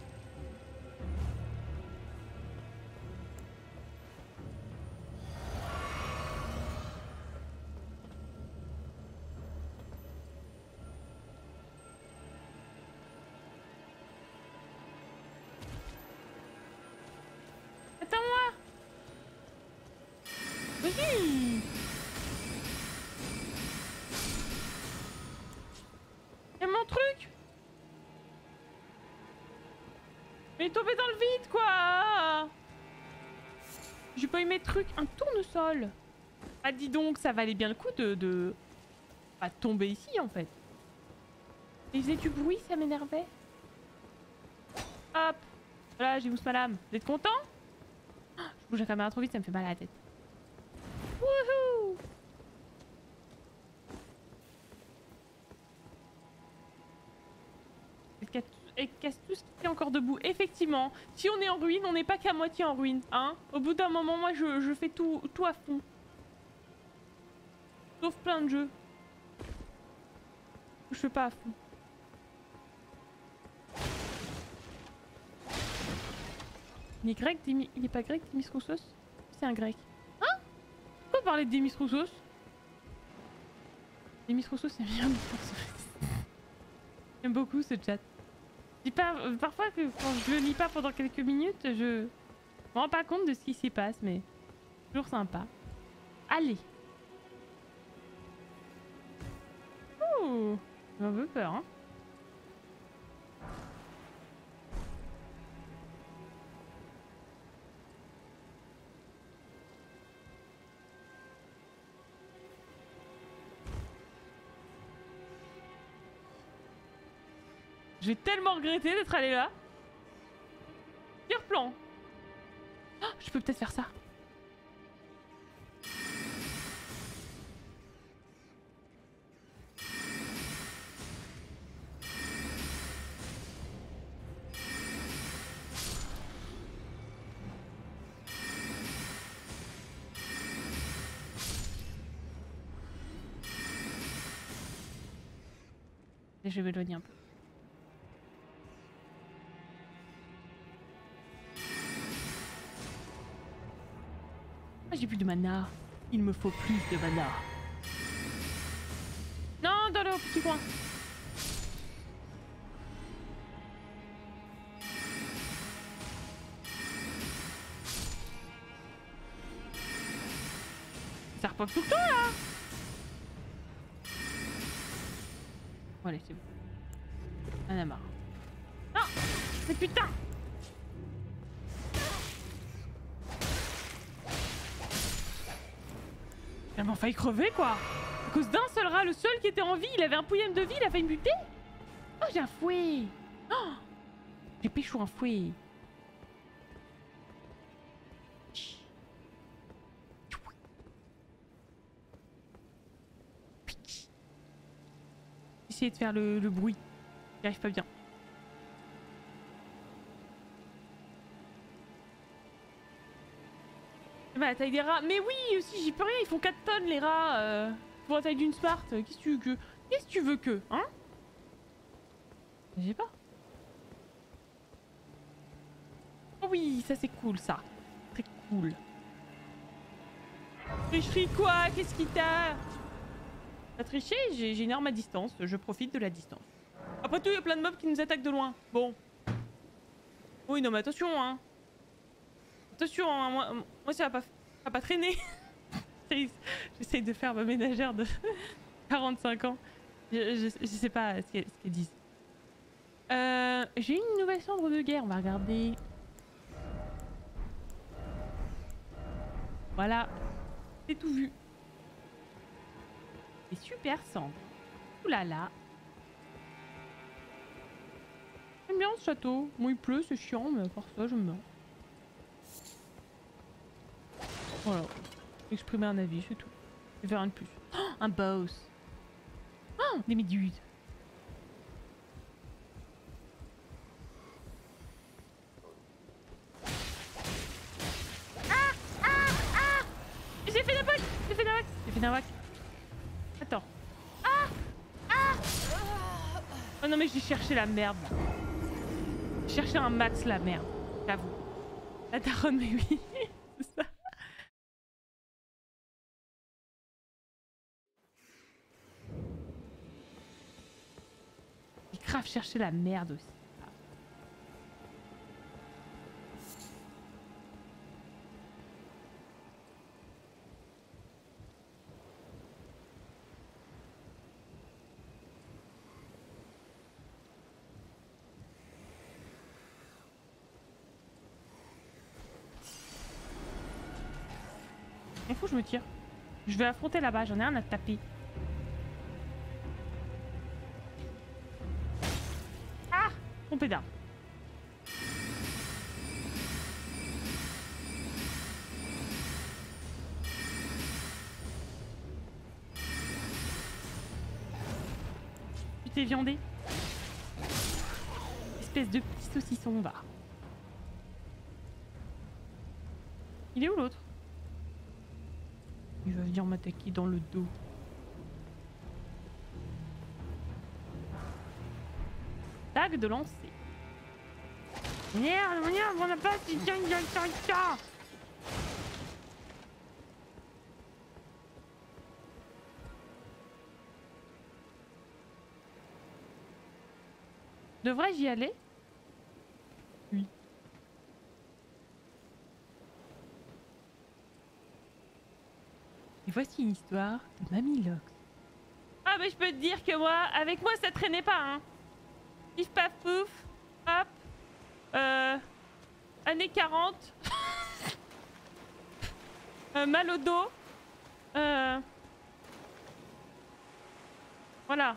Attends-moi. Vas-y. Y'a mon truc. Mais il est tombé dans le vide quoi. J'ai pas eu mes trucs. Un tournesol. Ah dis donc, ça valait bien le coup de... de... pas tomber ici en fait. Il faisait du bruit, ça m'énervait. Hop. Voilà, j'ai mousse ma lame. Vous êtes content? Je bouge la caméra trop vite, ça me fait mal à la tête. Wouhou! Et casse tout ce qui est encore debout. Effectivement, si on est en ruine, on n'est pas qu'à moitié en ruine. Hein, au bout d'un moment, moi, je, je fais tout, tout à fond. Sauf plein de jeux. Je fais pas à fond. Il est grec, Démi... il est pas grec, Démis Roussos? C'est un grec. Hein? Pourquoi parler de Démis Roussos? Démis Roussos, c'est bien. J'aime beaucoup ce chat. Je dis pas, euh, parfois, que quand je le lis pas pendant quelques minutes, je me rends pas compte de ce qui s'y passe, mais toujours sympa. Allez. Ouh, j'ai un peu peur, hein. J'ai tellement regretté d'être allé là. Pire plan. Oh, je peux peut-être faire ça. Et je vais m'éloigner un peu. J'ai plus de mana. Il me faut plus de mana. Non, dans le petit coin. Ça repop tout le temps là. Bon, allez, c'est bon. On en a marre. Non, mais putain. Elle m'a failli crever quoi. À cause d'un seul rat, le seul qui était en vie, il avait un pouillème de vie, il a failli me buter. Oh j'ai un fouet. Oh, j'ai pécho un fouet. Essayer de faire le, le bruit. J'y arrive pas bien. Bah la taille des rats. Mais oui aussi j'y peux rien, ils font quatre tonnes les rats. Euh, pour la taille d'une Smart. Qu'est-ce que tu veux que... Qu'est-ce que tu veux que... Hein? J'ai pas. Oh oui, ça c'est cool ça. Très cool. Tricherie quoi? Qu'est-ce qui t'a... T'as triché? J'ai une arme à distance, je profite de la distance. Après tout, il y a plein de mobs qui nous attaquent de loin. Bon. Oui, non mais attention hein. Attention, hein, moi, moi ça va pas, ça va pas traîner. J'essaye de faire ma ménagère de quarante-cinq ans. Je, je, je sais pas ce qu'elles qu disent. Euh, J'ai une nouvelle cendre de guerre, on va regarder. Voilà. C'est tout vu. C'est super cendre. Ouh là là. J'aime bien ce château. Bon, il pleut, c'est chiant, mais à part ça, j'aime bien. Voilà. Exprimer un avis, c'est tout. Je vais rien de plus. Oh, un boss. Oh, des méduses. Ah, ah, ah. J'ai fait la J'ai fait la J'ai fait la Attends. Ah, ah. Oh non mais j'ai cherché la merde là. J'ai cherché un max la merde. J'avoue. La daronne, mais oui. C'est ça. J'ai grave cherché la merde aussi. Il faut que je me tire. Je vais affronter là-bas, j'en ai un à taper. Ah, trompé d'arme. Tu t'es viandé. Espèce de petit saucisson, va. Il est où l'autre? Il va venir m'attaquer dans le dos. Tag de lancer. Merde, merde, on n'a pas si bien ça. Devrais-je y aller? Oui. Et voici une histoire de Mamie Lox. Ah mais je peux te dire que moi, avec moi ça traînait pas hein. Pif paf pouf, hop, euh, années quarante, euh, mal au dos, euh, voilà.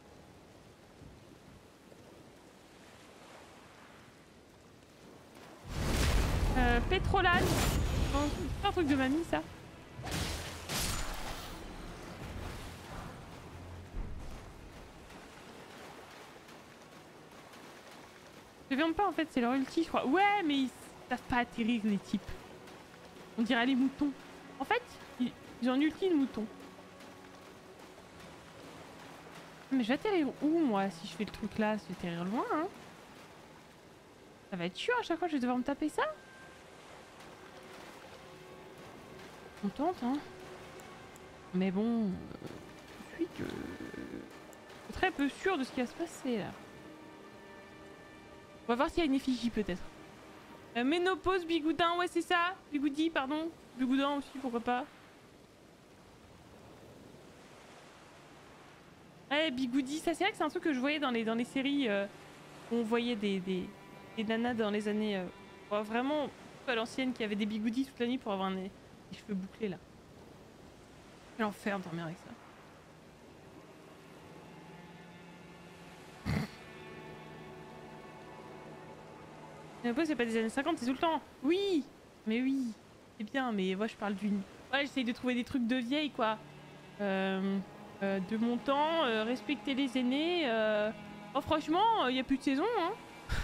Euh, pétrolane, bon, c'est pas un truc de mamie ça. Je viens pas en fait, c'est leur ulti je crois. Ouais mais ils savent pas atterrir les types. On dirait les moutons. En fait, ils, ils ont un ulti de mouton. Mais je vais atterrir où moi si je fais le truc là? Je vais atterrir loin hein. Ça va être chiant à chaque fois je vais devoir me taper ça. On tente hein. Mais bon, euh, je suis que... très peu sûr de ce qui va se passer là. On va voir s'il y a une effigie peut-être. Euh, ménopause, bigoudin, ouais c'est ça. Bigoudi, pardon. Bigoudin aussi, pourquoi pas. Ouais, bigoudi, ça c'est vrai que c'est un truc que je voyais dans les, dans les séries euh, où on voyait des, des, des nanas dans les années... Euh, vraiment à l'ancienne qui avaient des bigoudis toute la nuit pour avoir un, des cheveux bouclés là. Quel enfer de dormir avec ça. Mais c'est pas des années cinquante, c'est tout le temps. Oui, mais oui, c'est bien, mais moi je parle d'une... Ouais, j'essaye de trouver des trucs de vieille, quoi. Euh, euh, de mon temps, euh, respecter les aînés. Euh... Oh, franchement, il n'y a plus de saison, hein.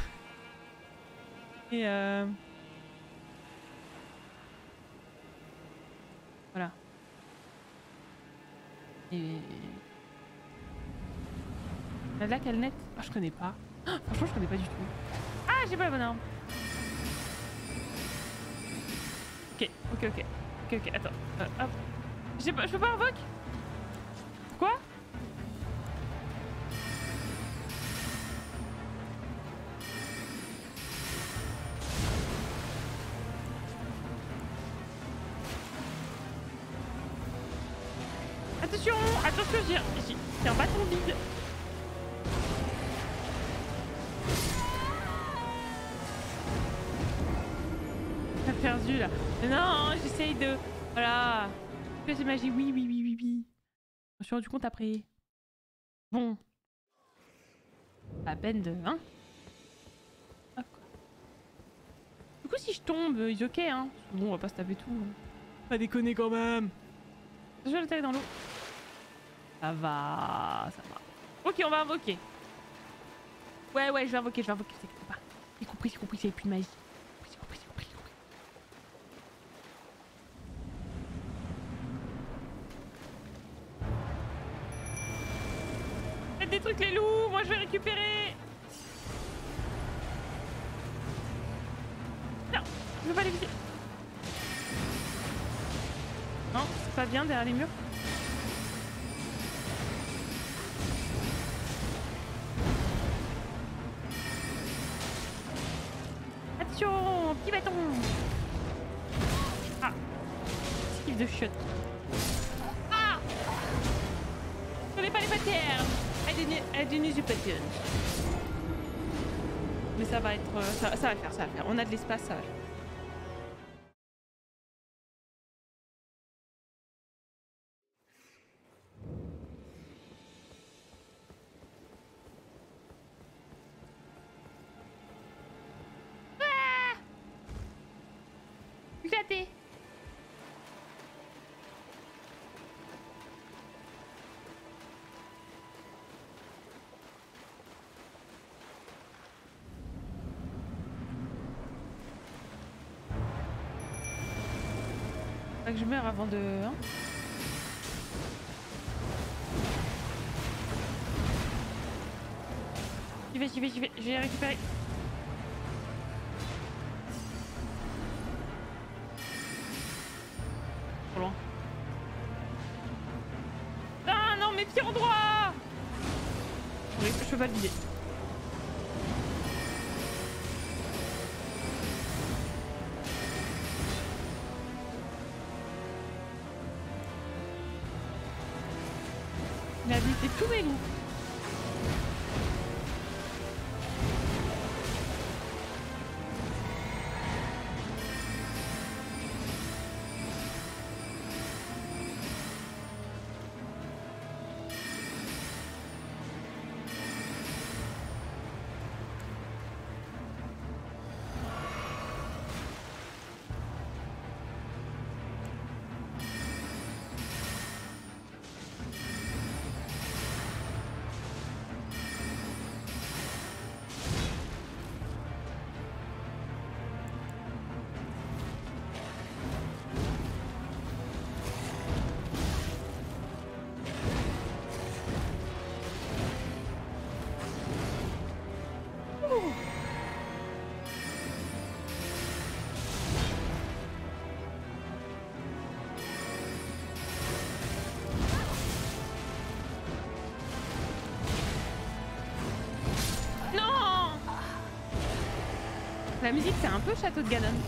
Et euh... Voilà. Et... La lac, elle net. Ah, je connais pas. Ah, franchement, je connais pas du tout. Ah, j'ai pas la bonne arme. Ok, ok, ok. Ok, ok, attends. Euh, hop. J'ai pas, je peux pas invoque? Quoi? Attention, attention, j'ai j'ai un bâton vide. J'ai perdu là. Non, j'essaye de... Voilà. C'est magie, oui, oui, oui, oui, oui. Je me suis rendu compte après. Bon. Pas à peine de... Hein? Hop, quoi. Du coup, si je tombe, ils ok, hein. Bon, on va pas se taper tout. Hein. Pas déconner quand même. Je vais le tailler dans l'eau. Ça va, ça va. Ok, on va invoquer. Ouais, ouais, je vais invoquer, je vais invoquer, c'est pas. J'ai compris, j'ai compris, c'est plus de magie. J'ai compris, j'ai compris, j'ai compris. Faites des trucs les loups, moi je vais récupérer. Non, je veux pas les viser. Non, c'est pas bien derrière les murs. Attention, petit bâton. Ah, esquive de chiottes. Ah, je connais pas les patterns. Elle est des patterns. Mais ça va être, ça, ça va le faire, ça va le faire. On a de l'espace, ça va le faire. Éclaté. Faut que je meure avant de... Hein, j'y vais, j'y vais, j'y vais. Je vais les récupérer. Trop loin. Ah non, mes pieds endroits. Oui, je peux pas le vider. Il a buté tous mes loups. La musique, c'est un peu Château de Ganon.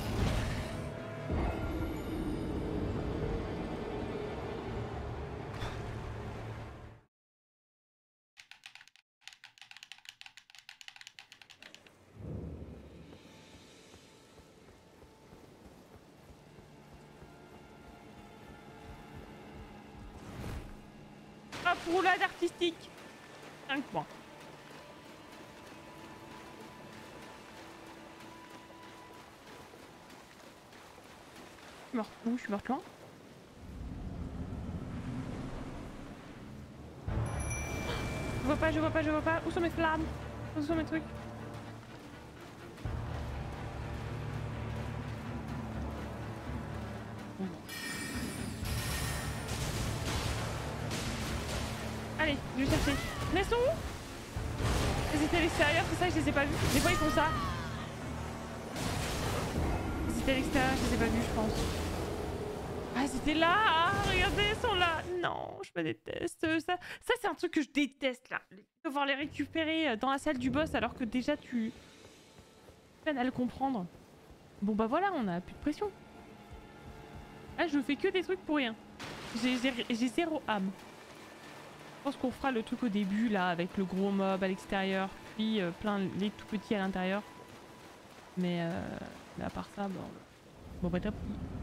pour roulade artistique. cinq points. Je suis morte où? Je suis morte loin. Je vois pas, je vois pas, je vois pas. Où sont mes flammes? Où sont mes trucs? Allez, je vais chercher. Mais elles sont où? Elles étaient à l'extérieur, c'est ça, je les ai pas vues. Des fois ils font ça. Elles étaient à l'extérieur, je les ai pas vues, je pense. Ah, c'était là! Ah, regardez, elles sont là! Non, je me déteste. Ça, ça c'est un truc que je déteste là. Devoir les récupérer dans la salle du boss alors que déjà tu peines à le comprendre. Bon bah voilà, on a plus de pression. Là, je fais que des trucs pour rien. J'ai zéro âme. Je pense qu'on fera le truc au début là avec le gros mob à l'extérieur, puis euh, plein les tout petits à l'intérieur. Mais, euh, mais à part ça, bon, bon bah top.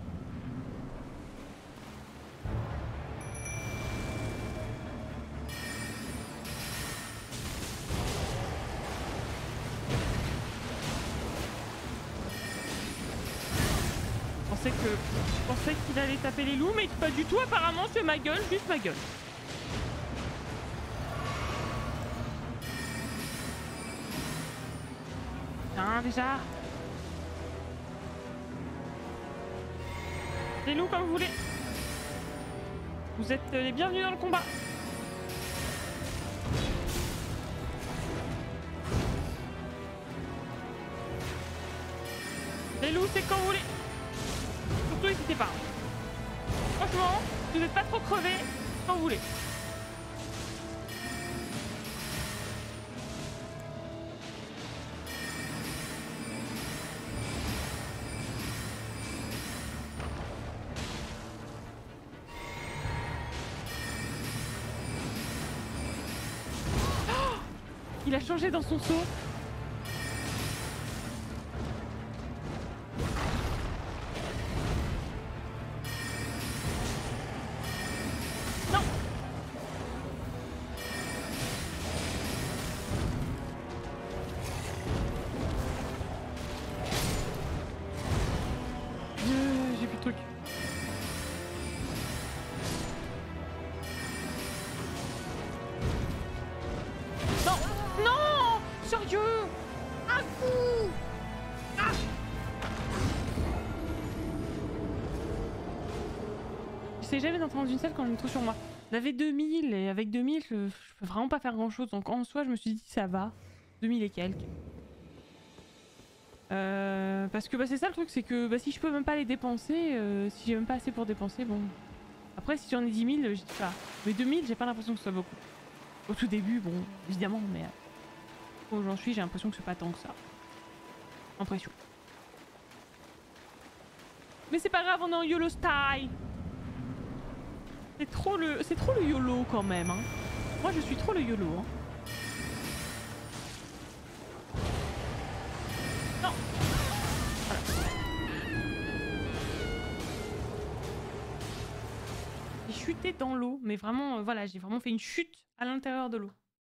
Je pensais que je pensais qu'il allait taper les loups, mais pas du tout. Apparemment, c'est ma gueule, juste ma gueule. Hein, déjà. Les loups comme vous voulez. Vous êtes les bienvenus dans le combat. Les loups, c'est quand vous voulez. Surtout, n'hésitez pas. Franchement, si vous n'êtes pas trop crevés, quand vous voulez. Il a changé dans son saut. Non. Euh, J'ai plus de trucs. Sérieux? Un coup! Ah! Je sais jamais d'entrer dans une salle quand on est trop sur moi. J'avais deux mille et avec deux mille, je, je peux vraiment pas faire grand chose. Donc en soi, je me suis dit ça va. deux mille et quelques. Euh, parce que bah, c'est ça le truc, c'est que bah, si je peux même pas les dépenser, euh, si j'ai même pas assez pour dépenser, bon. Après, si j'en ai dix mille, je dis ça. Mais deux mille, j'ai pas l'impression que ce soit beaucoup. Au tout début, bon, évidemment, mais. Euh... Où j'en suis, j'ai l'impression que c'est pas tant que ça. Impression. Mais c'est pas grave, on est en YOLO style. C'est trop le, c'est trop le YOLO quand même. Hein. Moi, je suis trop le YOLO. Hein. Non. Voilà. J'ai chuté dans l'eau, mais vraiment, euh, voilà, j'ai vraiment fait une chute à l'intérieur de l'eau.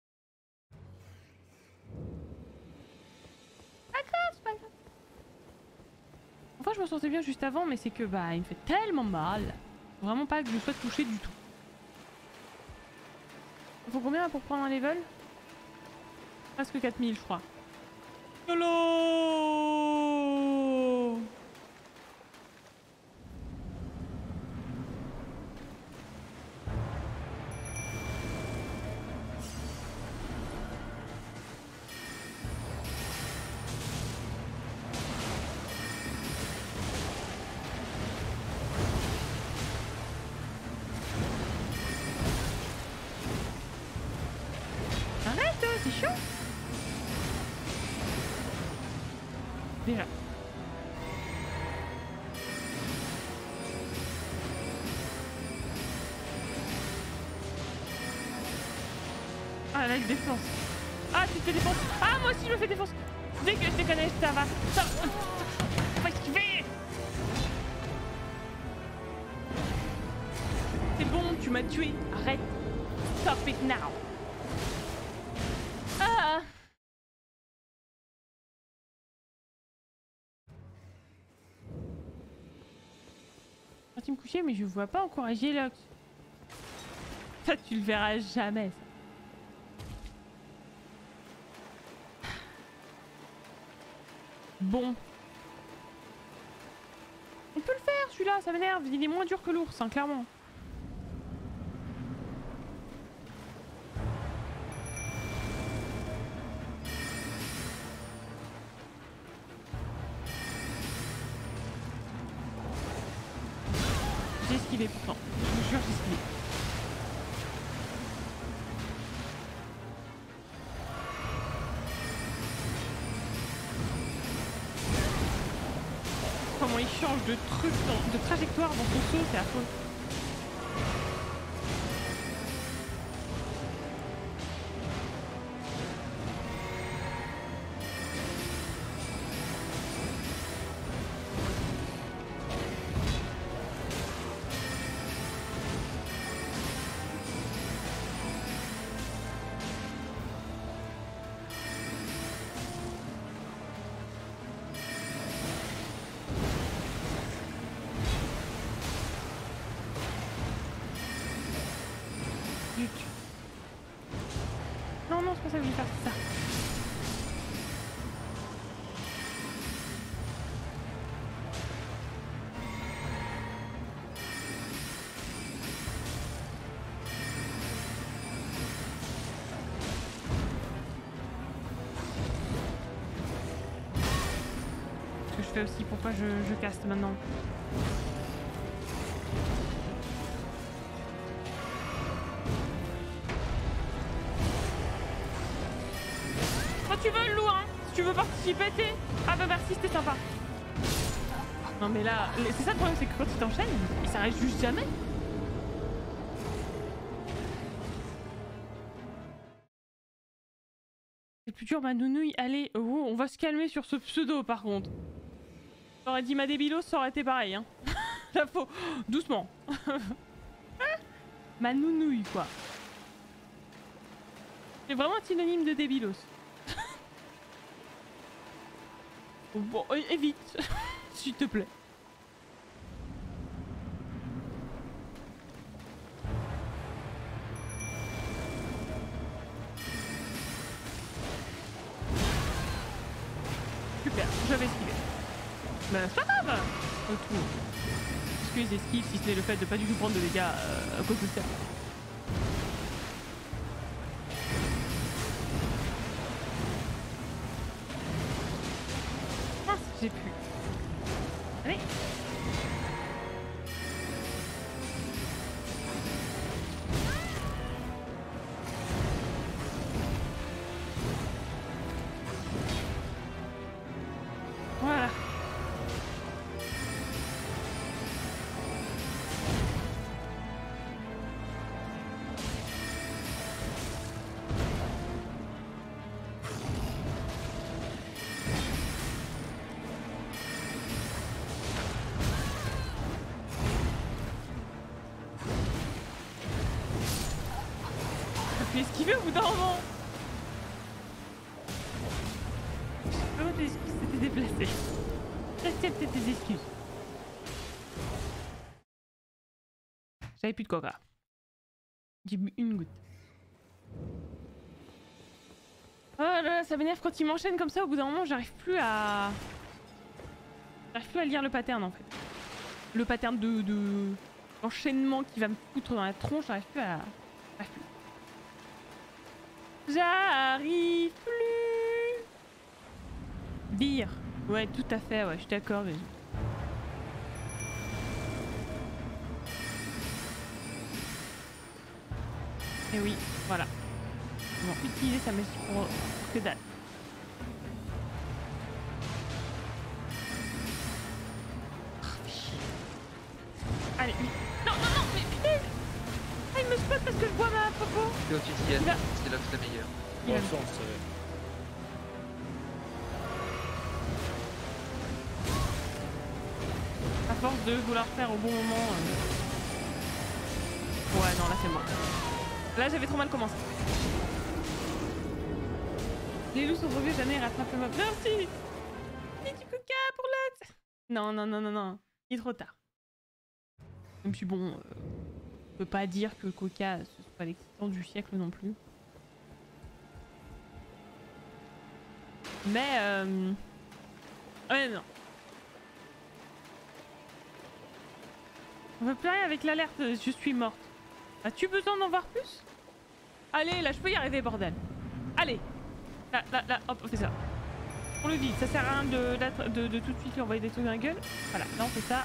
Enfin, je me sentais bien juste avant, mais c'est que bah, il me fait tellement mal. Vraiment pas que je sois touchée du tout. Il faut combien pour prendre un level? Presque quatre mille, je crois. YOLO! C'est chiant. Déjà. Ah là il défonce. Ah tu te fais défoncer. Ah moi aussi je me fais défoncer. Dès que je déconne ça va. Ça va. Faut esquiver. C'est bon tu m'as tué. Arrête. Stop it now. Ah. Parti me coucher, mais je vois pas encourager Locke. Ça, tu le verras jamais, ça. Bon. On peut le faire, celui-là, ça m'énerve. Il est moins dur que l'ours, hein, clairement. J'ai esquivé pourtant. Je vous jure, j'ai esquivé. Comment il change de truc, dans, de trajectoire dans son saut, c'est affreux. Non, non, c'est pas ça que je vais faire, c'est ça. Ce que je fais aussi, pourquoi je, je caste maintenant. Tu veux le loup, hein? Si tu veux participer, t'es... Ah bah merci, c'était sympa. Non mais là, c'est ça le problème, c'est que quand il t'enchaîne, il s'arrête juste jamais. C'est plus dur, ma nounouille. Allez, oh, on va se calmer sur ce pseudo par contre. J'aurais dit ma débilos, ça aurait été pareil, hein. Là, faut... Doucement. Ma nounouille, quoi. C'est vraiment un synonyme de débilos. Bon, évite, s'il te plaît. Super, j'avais esquivé. Mais c'est pas grave. Autour. Parce que les esquives, si ce n'est le fait de pas du tout prendre de dégâts euh, à cause de ça. J'ai pu. Allez. Voilà. Esquiver au bout d'un moment. Comment tes excuses s'étaient déplacées? J'accepte tes excuses. J'avais plus de coca. J'ai bu une goutte. Oh là là, ça m'énerve quand il m'enchaîne comme ça. Au bout d'un moment, j'arrive plus à... J'arrive plus à lire le pattern en fait. Le pattern de... de... enchaînement qui va me foutre dans la tronche, j'arrive plus à... J'arrive plus. J'arrive plus. Vire. Ouais, tout à fait, ouais, je suis d'accord. Mais... Et oui, voilà. Bon, utiliser sa magie pour que dalle. Allez, oui. Non, non, non, mais putain. Ah, il me spot parce que je bois ma popo. C'est officiel, Va... c'est là que c'est meilleur. Bon sang, c'est... À force de vouloir faire au bon moment... Euh... Ouais, non, là c'est mort. Là, j'avais trop mal commencé. Les loups sont trop vieux, jamais ils rattrapent le mob. Merci. C'est du coca pour l'aide. Non, non, non, non, non. Il est trop tard. Même si bon, euh, on peut pas dire que coca ce soit l'excitant du siècle non plus. Mais euh... ouais, non. On va plus rien avec l'alerte, je suis morte. As-tu besoin d'en voir plus? Allez, là, je peux y arriver, bordel. Allez. Là, là, là, hop, on fait ça. On le vide, ça sert à rien de, de, de, de tout de suite lui envoyer des trucs dans la gueule. Voilà, là, on fait ça.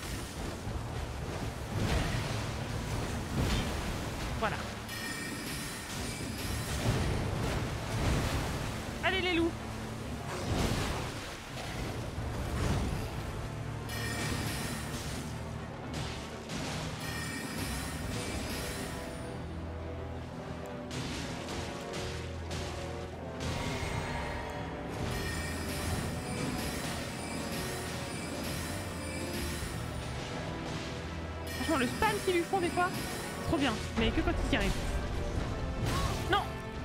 Voilà. Allez, les loups. Franchement, le spam qu'ils lui font des fois, trop bien, mais que quand ils y arrivent. Non.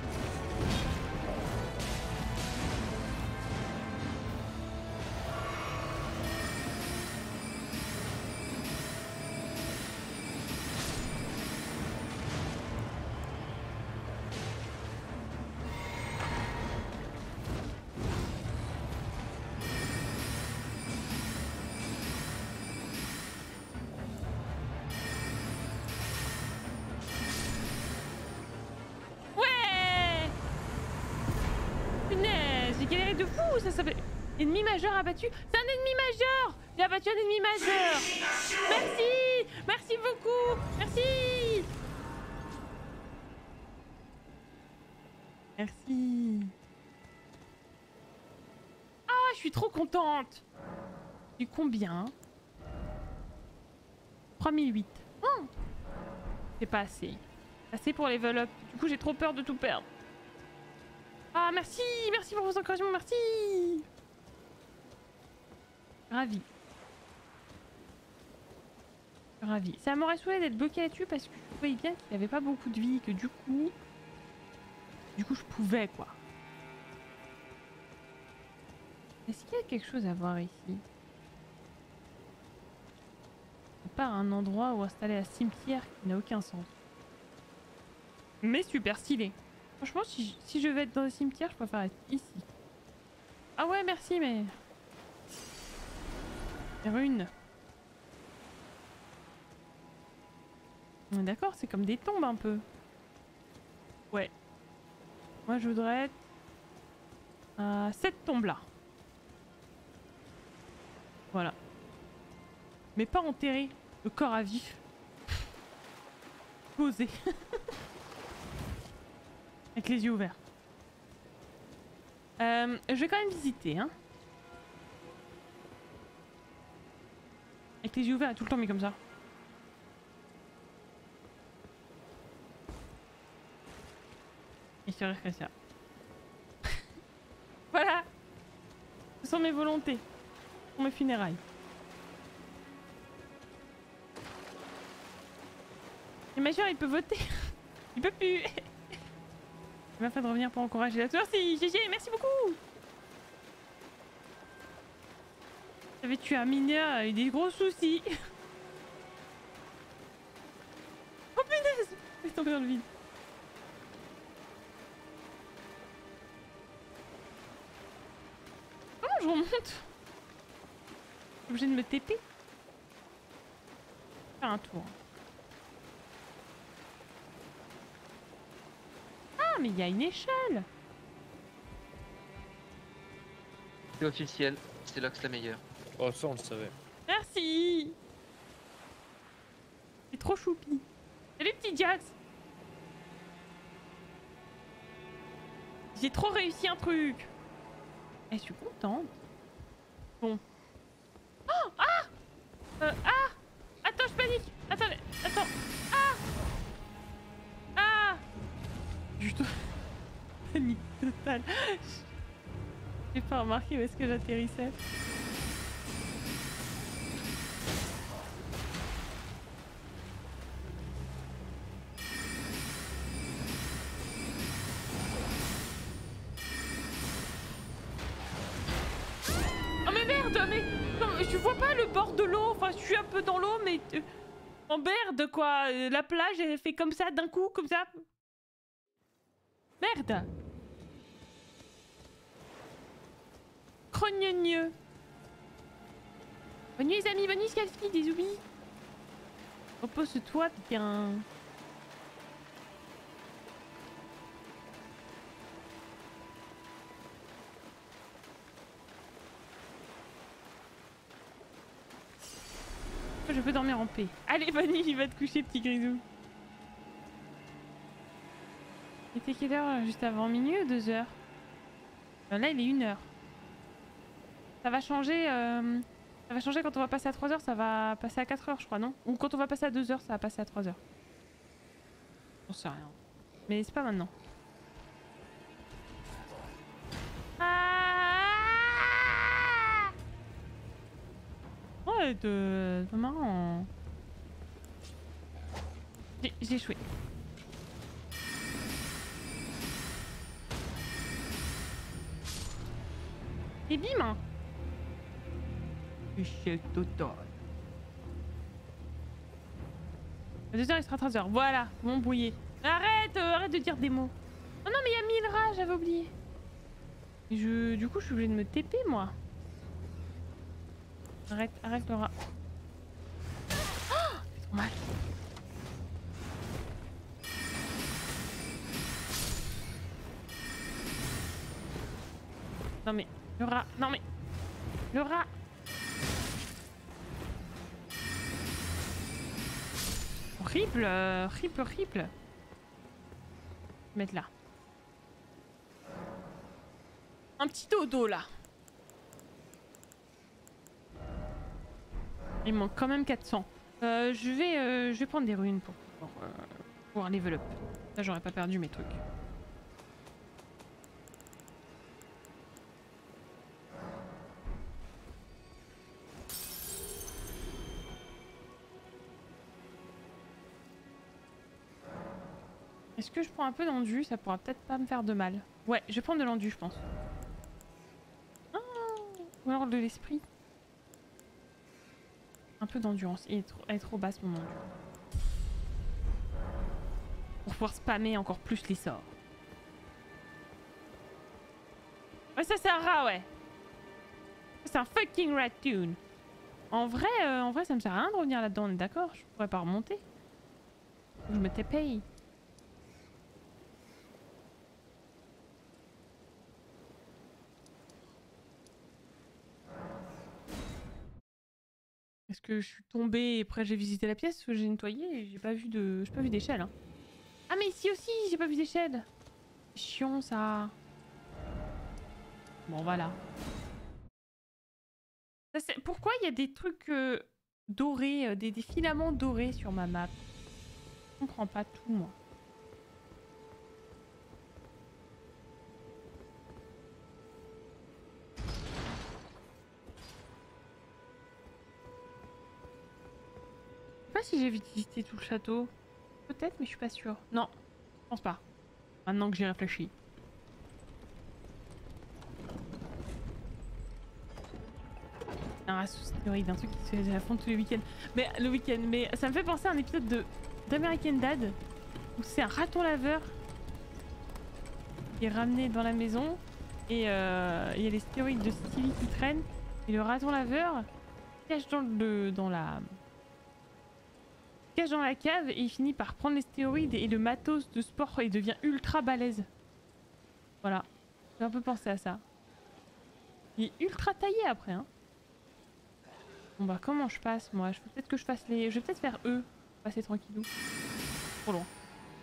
De fou, ça s'appelle ennemi majeur abattu. C'est un ennemi majeur. J'ai abattu un ennemi majeur. Merci, merci beaucoup, merci, merci. Ah, je suis trop contente. Du combien? trois mille huit. Oh, c'est pas assez. Assez pour level up. Du coup, j'ai trop peur de tout perdre. Ah, merci, merci pour vos encouragements, merci. Ravi. Ravi. Ça m'aurait saoulé d'être bloqué là-dessus parce que je voyais bien qu'il avait pas beaucoup de vie, que du coup... Du coup, je pouvais, quoi. Est-ce qu'il y a quelque chose à voir ici? À part un endroit où installer un cimetière qui n'a aucun sens. Mais super stylé. Franchement, si je, si je vais être dans un cimetière, je préfère être ici. Ah ouais, merci, mais... Rune. D'accord, c'est comme des tombes un peu. Ouais. Moi, je voudrais être à cette tombe-là. Voilà. Mais pas enterré, le corps à vif. Posé. Avec les yeux ouverts. Euh, je vais quand même visiter, hein. Avec les yeux ouverts tout le temps, mais comme ça. Et sur que ça. Voilà. Ce sont mes volontés. Pour mes funérailles. Le majeur, il peut voter. Il peut plus. Il m'a fait de revenir pour encourager la... Merci, G G, merci beaucoup. J'avais tué un mineur avec des gros soucis. Oh punaise, il est tombé dans le vide. Comment je remonte? Je suis obligée de me T P. Faire un tour. Ah, mais il y a une échelle. C'est officiel, c'est Lox la meilleure. Oh, ça on le savait. Merci. C'est trop choupi. Salut petit Jax. J'ai trop réussi un truc. Et je suis contente. Bon. Oh, ah euh, Ah Attends, je panique. Attends, attends. Ah Ah Je dois... Panique totale. J'ai pas remarqué où est-ce que j'atterrissais. de l'eau. Enfin, je suis un peu dans l'eau, mais euh, en merde quoi. Euh, La plage, elle fait comme ça d'un coup, comme ça. Merde. Crogneux. Bonne nuit les amis, bonne nuit Scalfi, des oublis. Repose-toi bien. Je peux dormir en paix. Allez, bonne nuit, va te coucher, petit grisou. Il était quelle heure juste avant minuit ou deux heures? euh, Là, il est une heure. Ça va changer. Euh... Ça va changer quand on va passer à trois heures, ça va passer à quatre heures, je crois, non? Ou quand on va passer à deux heures, ça va passer à trois heures. J'en sais rien. Mais c'est pas maintenant. Ah ouais, de... de marrant. J'ai échoué. Et bim! Échec total. À deux heures, il sera trois heures. Voilà, mon brouillé. Arrête, euh, arrête de dire des mots. Oh non, mais il y a mille rats, j'avais oublié. Et je... Du coup, je suis obligée de me T P, moi. Arrête, arrête le rat. Oh, c'est trop mal. Non mais, le rat, non mais... Le rat. Horrible, euh, horrible, horrible. Mettre là. Un petit dodo là. Il manque quand même quatre cents. Euh, je vais, euh, je vais prendre des runes pour, pour euh, pouvoir level up. Là j'aurais pas perdu mes trucs. Est-ce que je prends un peu d'endu? Ça pourra peut-être pas me faire de mal. Ouais, je vais prendre de l'endu, je pense. Ah, ou alors de l'esprit. Un peu d'endurance. Elle est trop, elle est trop basse, mon endu. Pour pouvoir spammer encore plus les sorts. Ouais, ça c'est un rat, ouais. C'est un fucking ratoon. En vrai, euh, en vrai, ça me sert à rien de revenir là-dedans, on est d'accord? Je pourrais pas remonter. Je me t'épaye. Est-ce que je suis tombée et après j'ai visité la pièce, j'ai nettoyé et j'ai pas vu de, j'ai pas vu d'échelle. Hein. Ah mais ici aussi j'ai pas vu d'échelle. Chiant ça. Bon voilà. Ça, pourquoi il y a des trucs euh, dorés, euh, des, des filaments dorés sur ma map? Je comprends pas tout moi. Je sais pas si j'ai visité tout le château. Peut-être, mais je suis pas sûre. Non, je pense pas. Maintenant que j'y réfléchis. Un astéroïde, un truc qui se fait à fond tous les week-ends. Mais le week-end, mais ça me fait penser à un épisode de d'American Dad où c'est un raton laveur qui est ramené dans la maison et euh, il y a les stéroïdes de Stevie qui traînent et le raton laveur cache dans le dans la cache dans la cave et il finit par prendre les stéroïdes et le matos de sport et devient ultra balèze. Voilà, j'ai un peu pensé à ça. Il est ultra taillé après hein. Bon bah comment je passe moi? Je faut peut-être que je fasse les... Je vais peut-être faire eux. Passer tranquillou. Trop loin.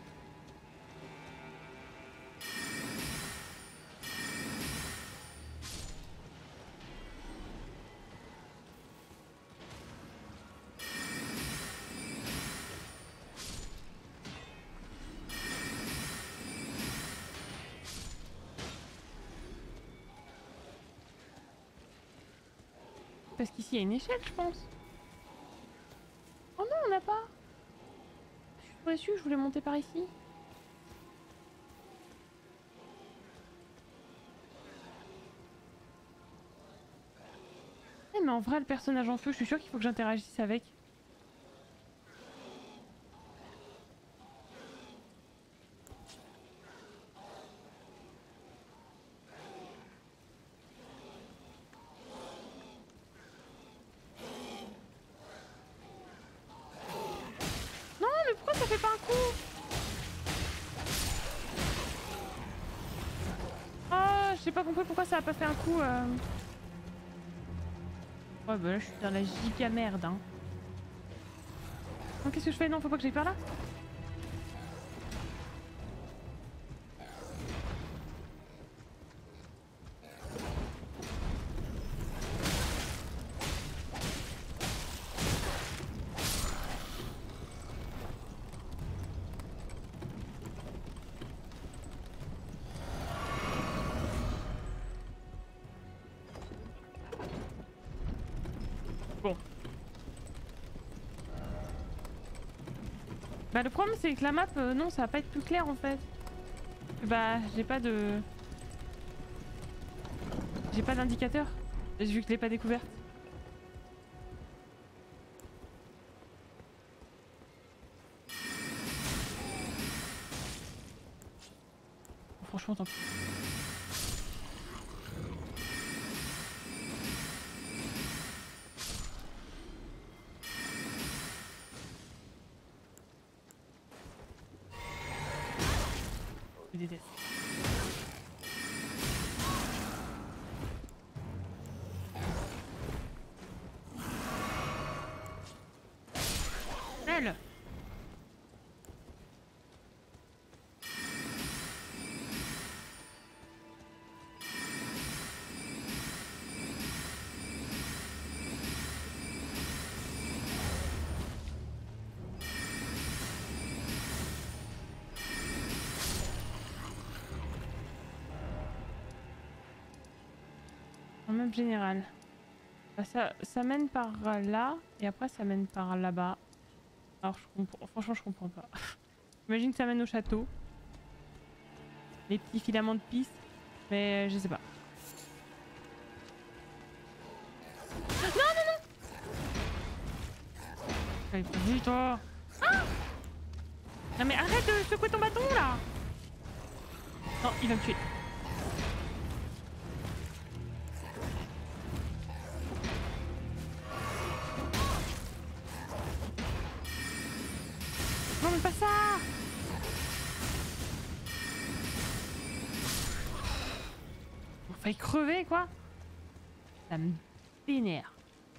Parce qu'ici il y a une échelle je pense. Oh non on n'a pas. Je suis sûre, je voulais monter par ici. Eh mais en vrai, le personnage en feu, je suis sûre qu'il faut que j'interagisse avec. Non, mais pourquoi ça fait pas un coup? Oh, j'ai pas compris pourquoi ça a pas fait un coup. Euh... Ouais, bah là, je suis dans la giga merde, hein. Donc, qu'est-ce que je fais? Non, faut pas que j'aille par là. Bon. Bah le problème c'est que la map, euh, non, ça va pas être plus clair en fait. Bah j'ai pas de... J'ai pas d'indicateur, vu que je l'ai pas découverte. Franchement tant pis. Je déteste. Elle. En map général. Bah, ça, ça mène par là et après ça mène par là-bas. Alors je comprends, franchement je comprends pas. J'imagine que ça mène au château. Les petits filaments de piste, mais je sais pas. Non non non. Allez, vas-y toi. Ah, non mais arrête de secouer ton bâton là. Non, il va me tuer. Non mais pas ça. On failli crever quoi. Ça me vénère.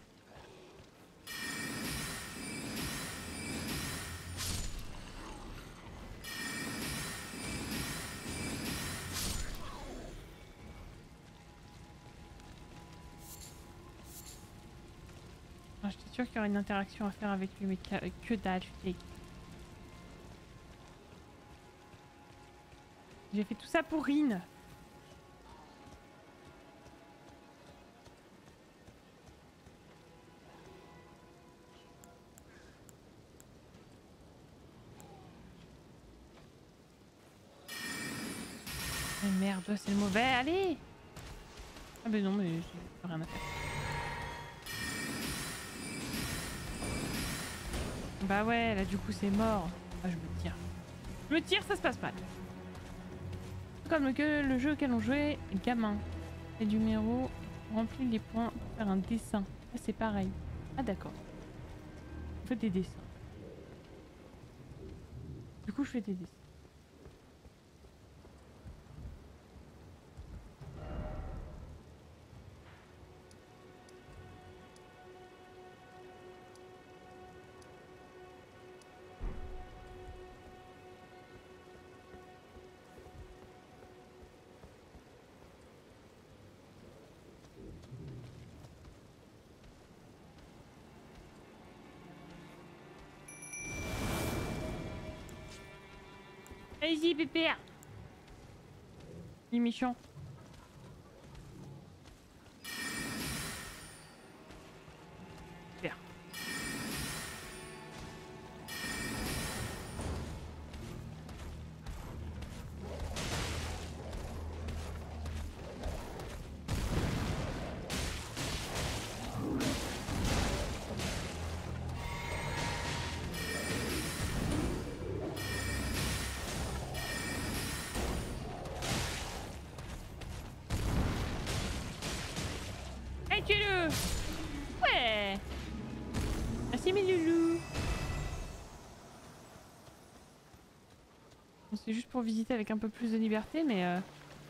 J'étais sûre qu'il y aurait une interaction à faire avec lui, mais que, que dalle, je J'ai fait tout ça pour Rin. Mais merde, c'est le mauvais, allez. Ah ben non, mais j'ai rien à faire. Bah ouais, là du coup c'est mort. Ah, je me tire. Je me tire, ça se passe mal. Comme que le jeu auquel on jouait, gamin. Les numéros remplis les points pour faire un dessin. Ah, c'est pareil. Ah d'accord. On fait des dessins. Du coup je fais des dessins. Allez-y, pépère. Il est méchant. Super. Merci mes loulous. Bon, c'est juste pour visiter avec un peu plus de liberté, mais... Euh...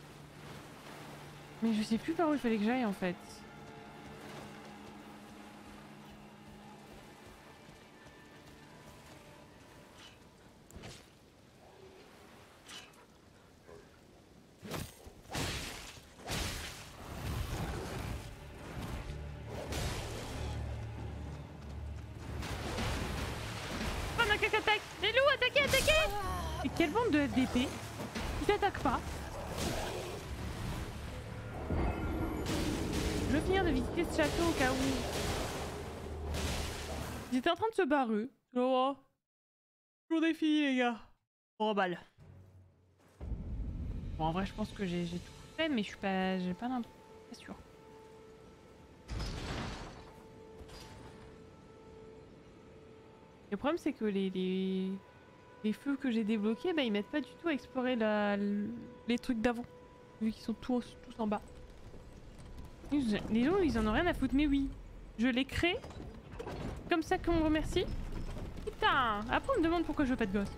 Mais je sais plus par où il fallait que j'aille en fait. Oh non, quelqu'un attaque! Les loups, attaquez, attaquez! Et quelle bande de F D P? Ils t'attaquent pas. Je veux finir de visiter ce château au cas où. Ils étaient en train de se barrer. Oh, jour des filles, les gars. Oh, balle. Bon, en vrai, je pense que j'ai tout fait, mais je suis pas. J'ai pas l'impression. Pas sûr. Le problème, c'est que les, les, les feux que j'ai débloqués, bah, ils m'aident pas du tout à explorer la, les trucs d'avant. Vu qu'ils sont tous, tous en bas. Les gens, ils en ont rien à foutre, mais oui. Je les crée. Comme ça qu'on me remercie. Putain, après on me demande pourquoi je veux pas de gosse.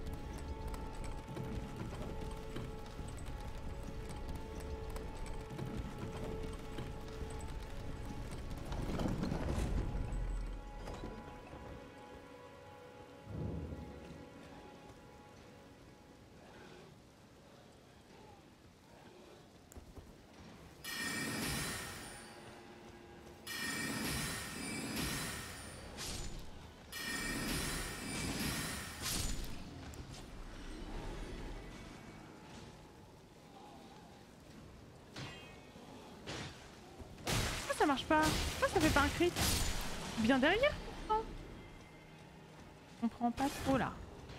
Ça marche pas. Pourquoi ça fait pas un crit? Bien derrière? Non. Je comprends pas trop là.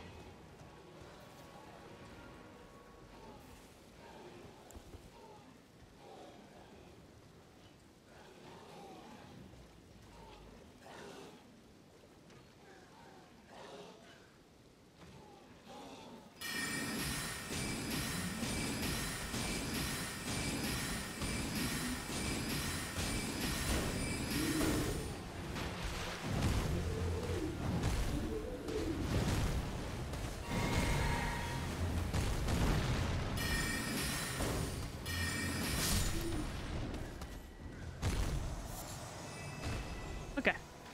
Ok.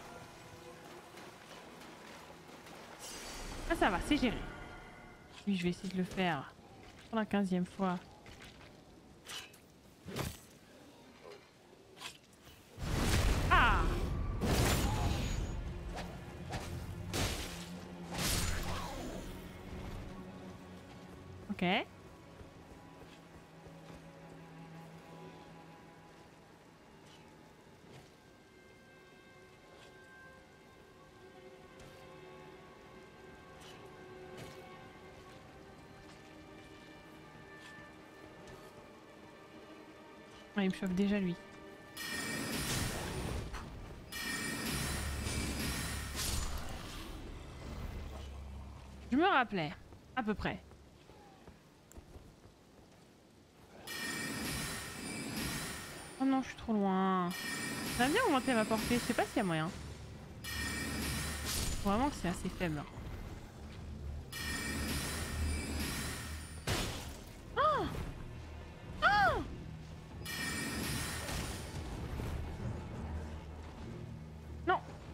Ah ça va, c'est géré. Oui, je vais essayer de le faire pour la quinzième fois. Ah! Ok. Ouais, il me chauffe déjà lui. Je me rappelais, à peu près. Oh non, je suis trop loin. J'aimerais bien augmenter ma portée, je sais pas s'il y a moyen. Vraiment que c'est assez faible. Oh! Oh! Non!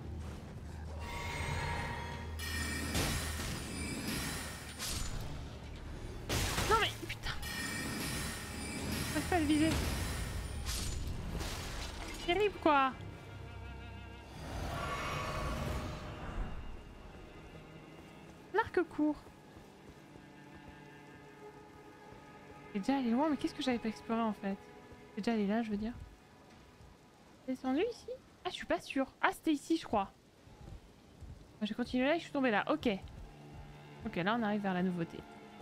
Non mais putain! J'arrive pas à le viser. Terrible quoi! L'arc court. J'ai déjà allé loin, mais qu'est-ce que j'avais pas exploré en fait? J'ai déjà allé là, je veux dire. Descendu ici? Ah, je suis pas sûre. Ah, c'était ici, je crois. J'ai continué là et je suis tombée là. Ok. Ok, là on arrive vers la nouveauté.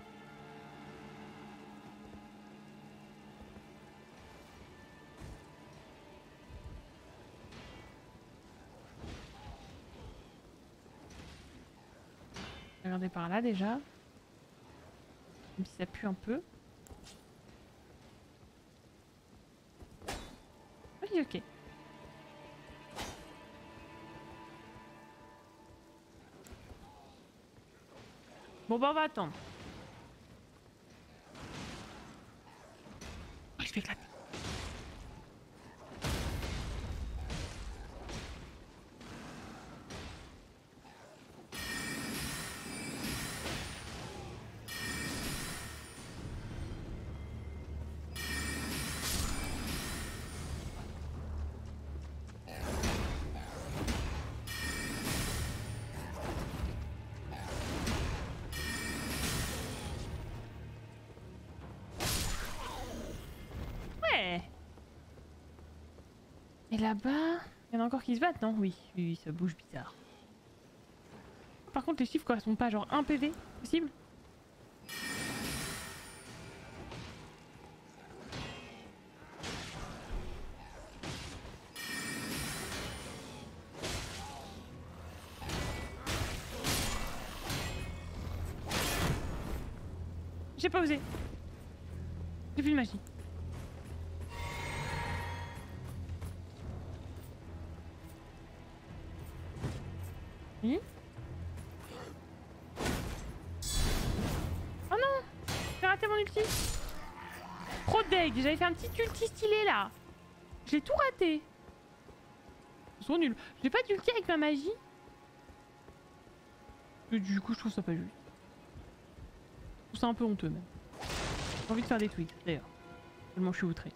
Regardez par là déjà. Même si ça pue un peu. Oui, ok. Bon bah on va attendre. Oh, je vais éclater. Et là-bas, il y en a encore qui se battent, non? Oui, oui, ça bouge bizarre. Par contre, les chiffres correspondent pas, genre un P V, possible? J'ai pas osé. J'ai plus de magie. Oui. Oh non! J'ai raté mon ulti! Trop deg! J'avais fait un petit ulti stylé là! J'ai tout raté! Ils sont nuls. J'ai pas d'ulti avec ma magie? Et du coup, je trouve ça pas juste. Je trouve ça un peu honteux même. J'ai envie de faire des tweets d'ailleurs. Tellement je suis outré.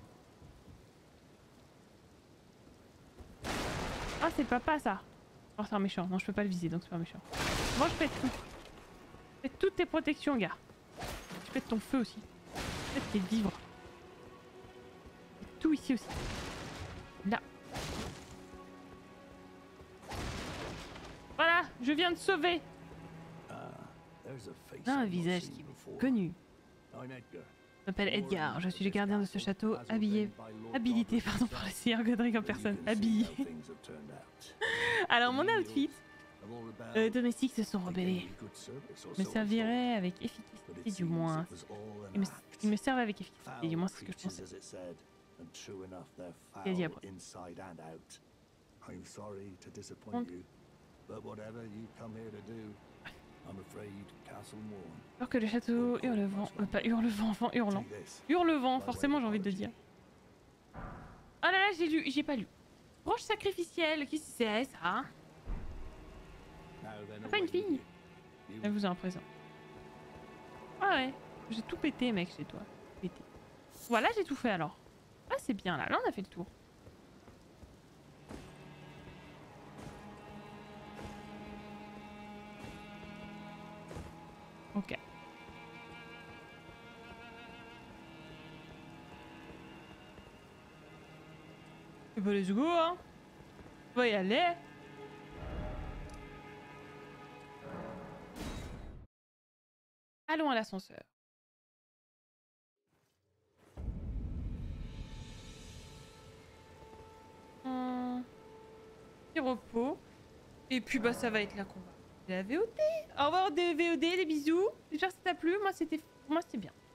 Ah, c'est papa ça! Oh, c'est un méchant. Non, je peux pas le viser donc c'est pas méchant. Moi, je pète tout. Je pète toutes tes protections, gars. Je pète ton feu aussi. Je pète tes vivres. Et tout ici aussi. Là. Voilà, je viens de sauver. Ah, un visage qui m'est connu. Je m'appelle Edgar, je suis le gardien de ce château, habillé, habilité pardon, par le seigneur Godric en personne, habillé. Alors mon outfit, euh, les domestiques se sont rebellés. Me servirait avec efficacité du moins. Ils me, ils me servent avec efficacité du moins, c'est ce que je pensais. Qu'est-ce dit après? Alors que le château Hurlevent, euh, pas Hurlevent, enfin hurlant. Hurlevent, forcément j'ai envie de dire. Oh là là, j'ai lu, j'ai pas lu. Roche sacrificielle, qu'est-ce que c'est ça? C'est pas une fille? Elle vous a un présent. Ah ouais, j'ai tout pété mec chez toi. Pété. Voilà, j'ai tout fait alors. Ah c'est bien là, là on a fait le tour. Ok. Et bah let's go hein. On va y aller. Allons à l'ascenseur. Hum... Petit repos. Et puis bah ça va être là qu'on va. La V O D. Au revoir des V O D, les bisous. J'espère que ça t'a plu. Moi c'était, moi c'était bien.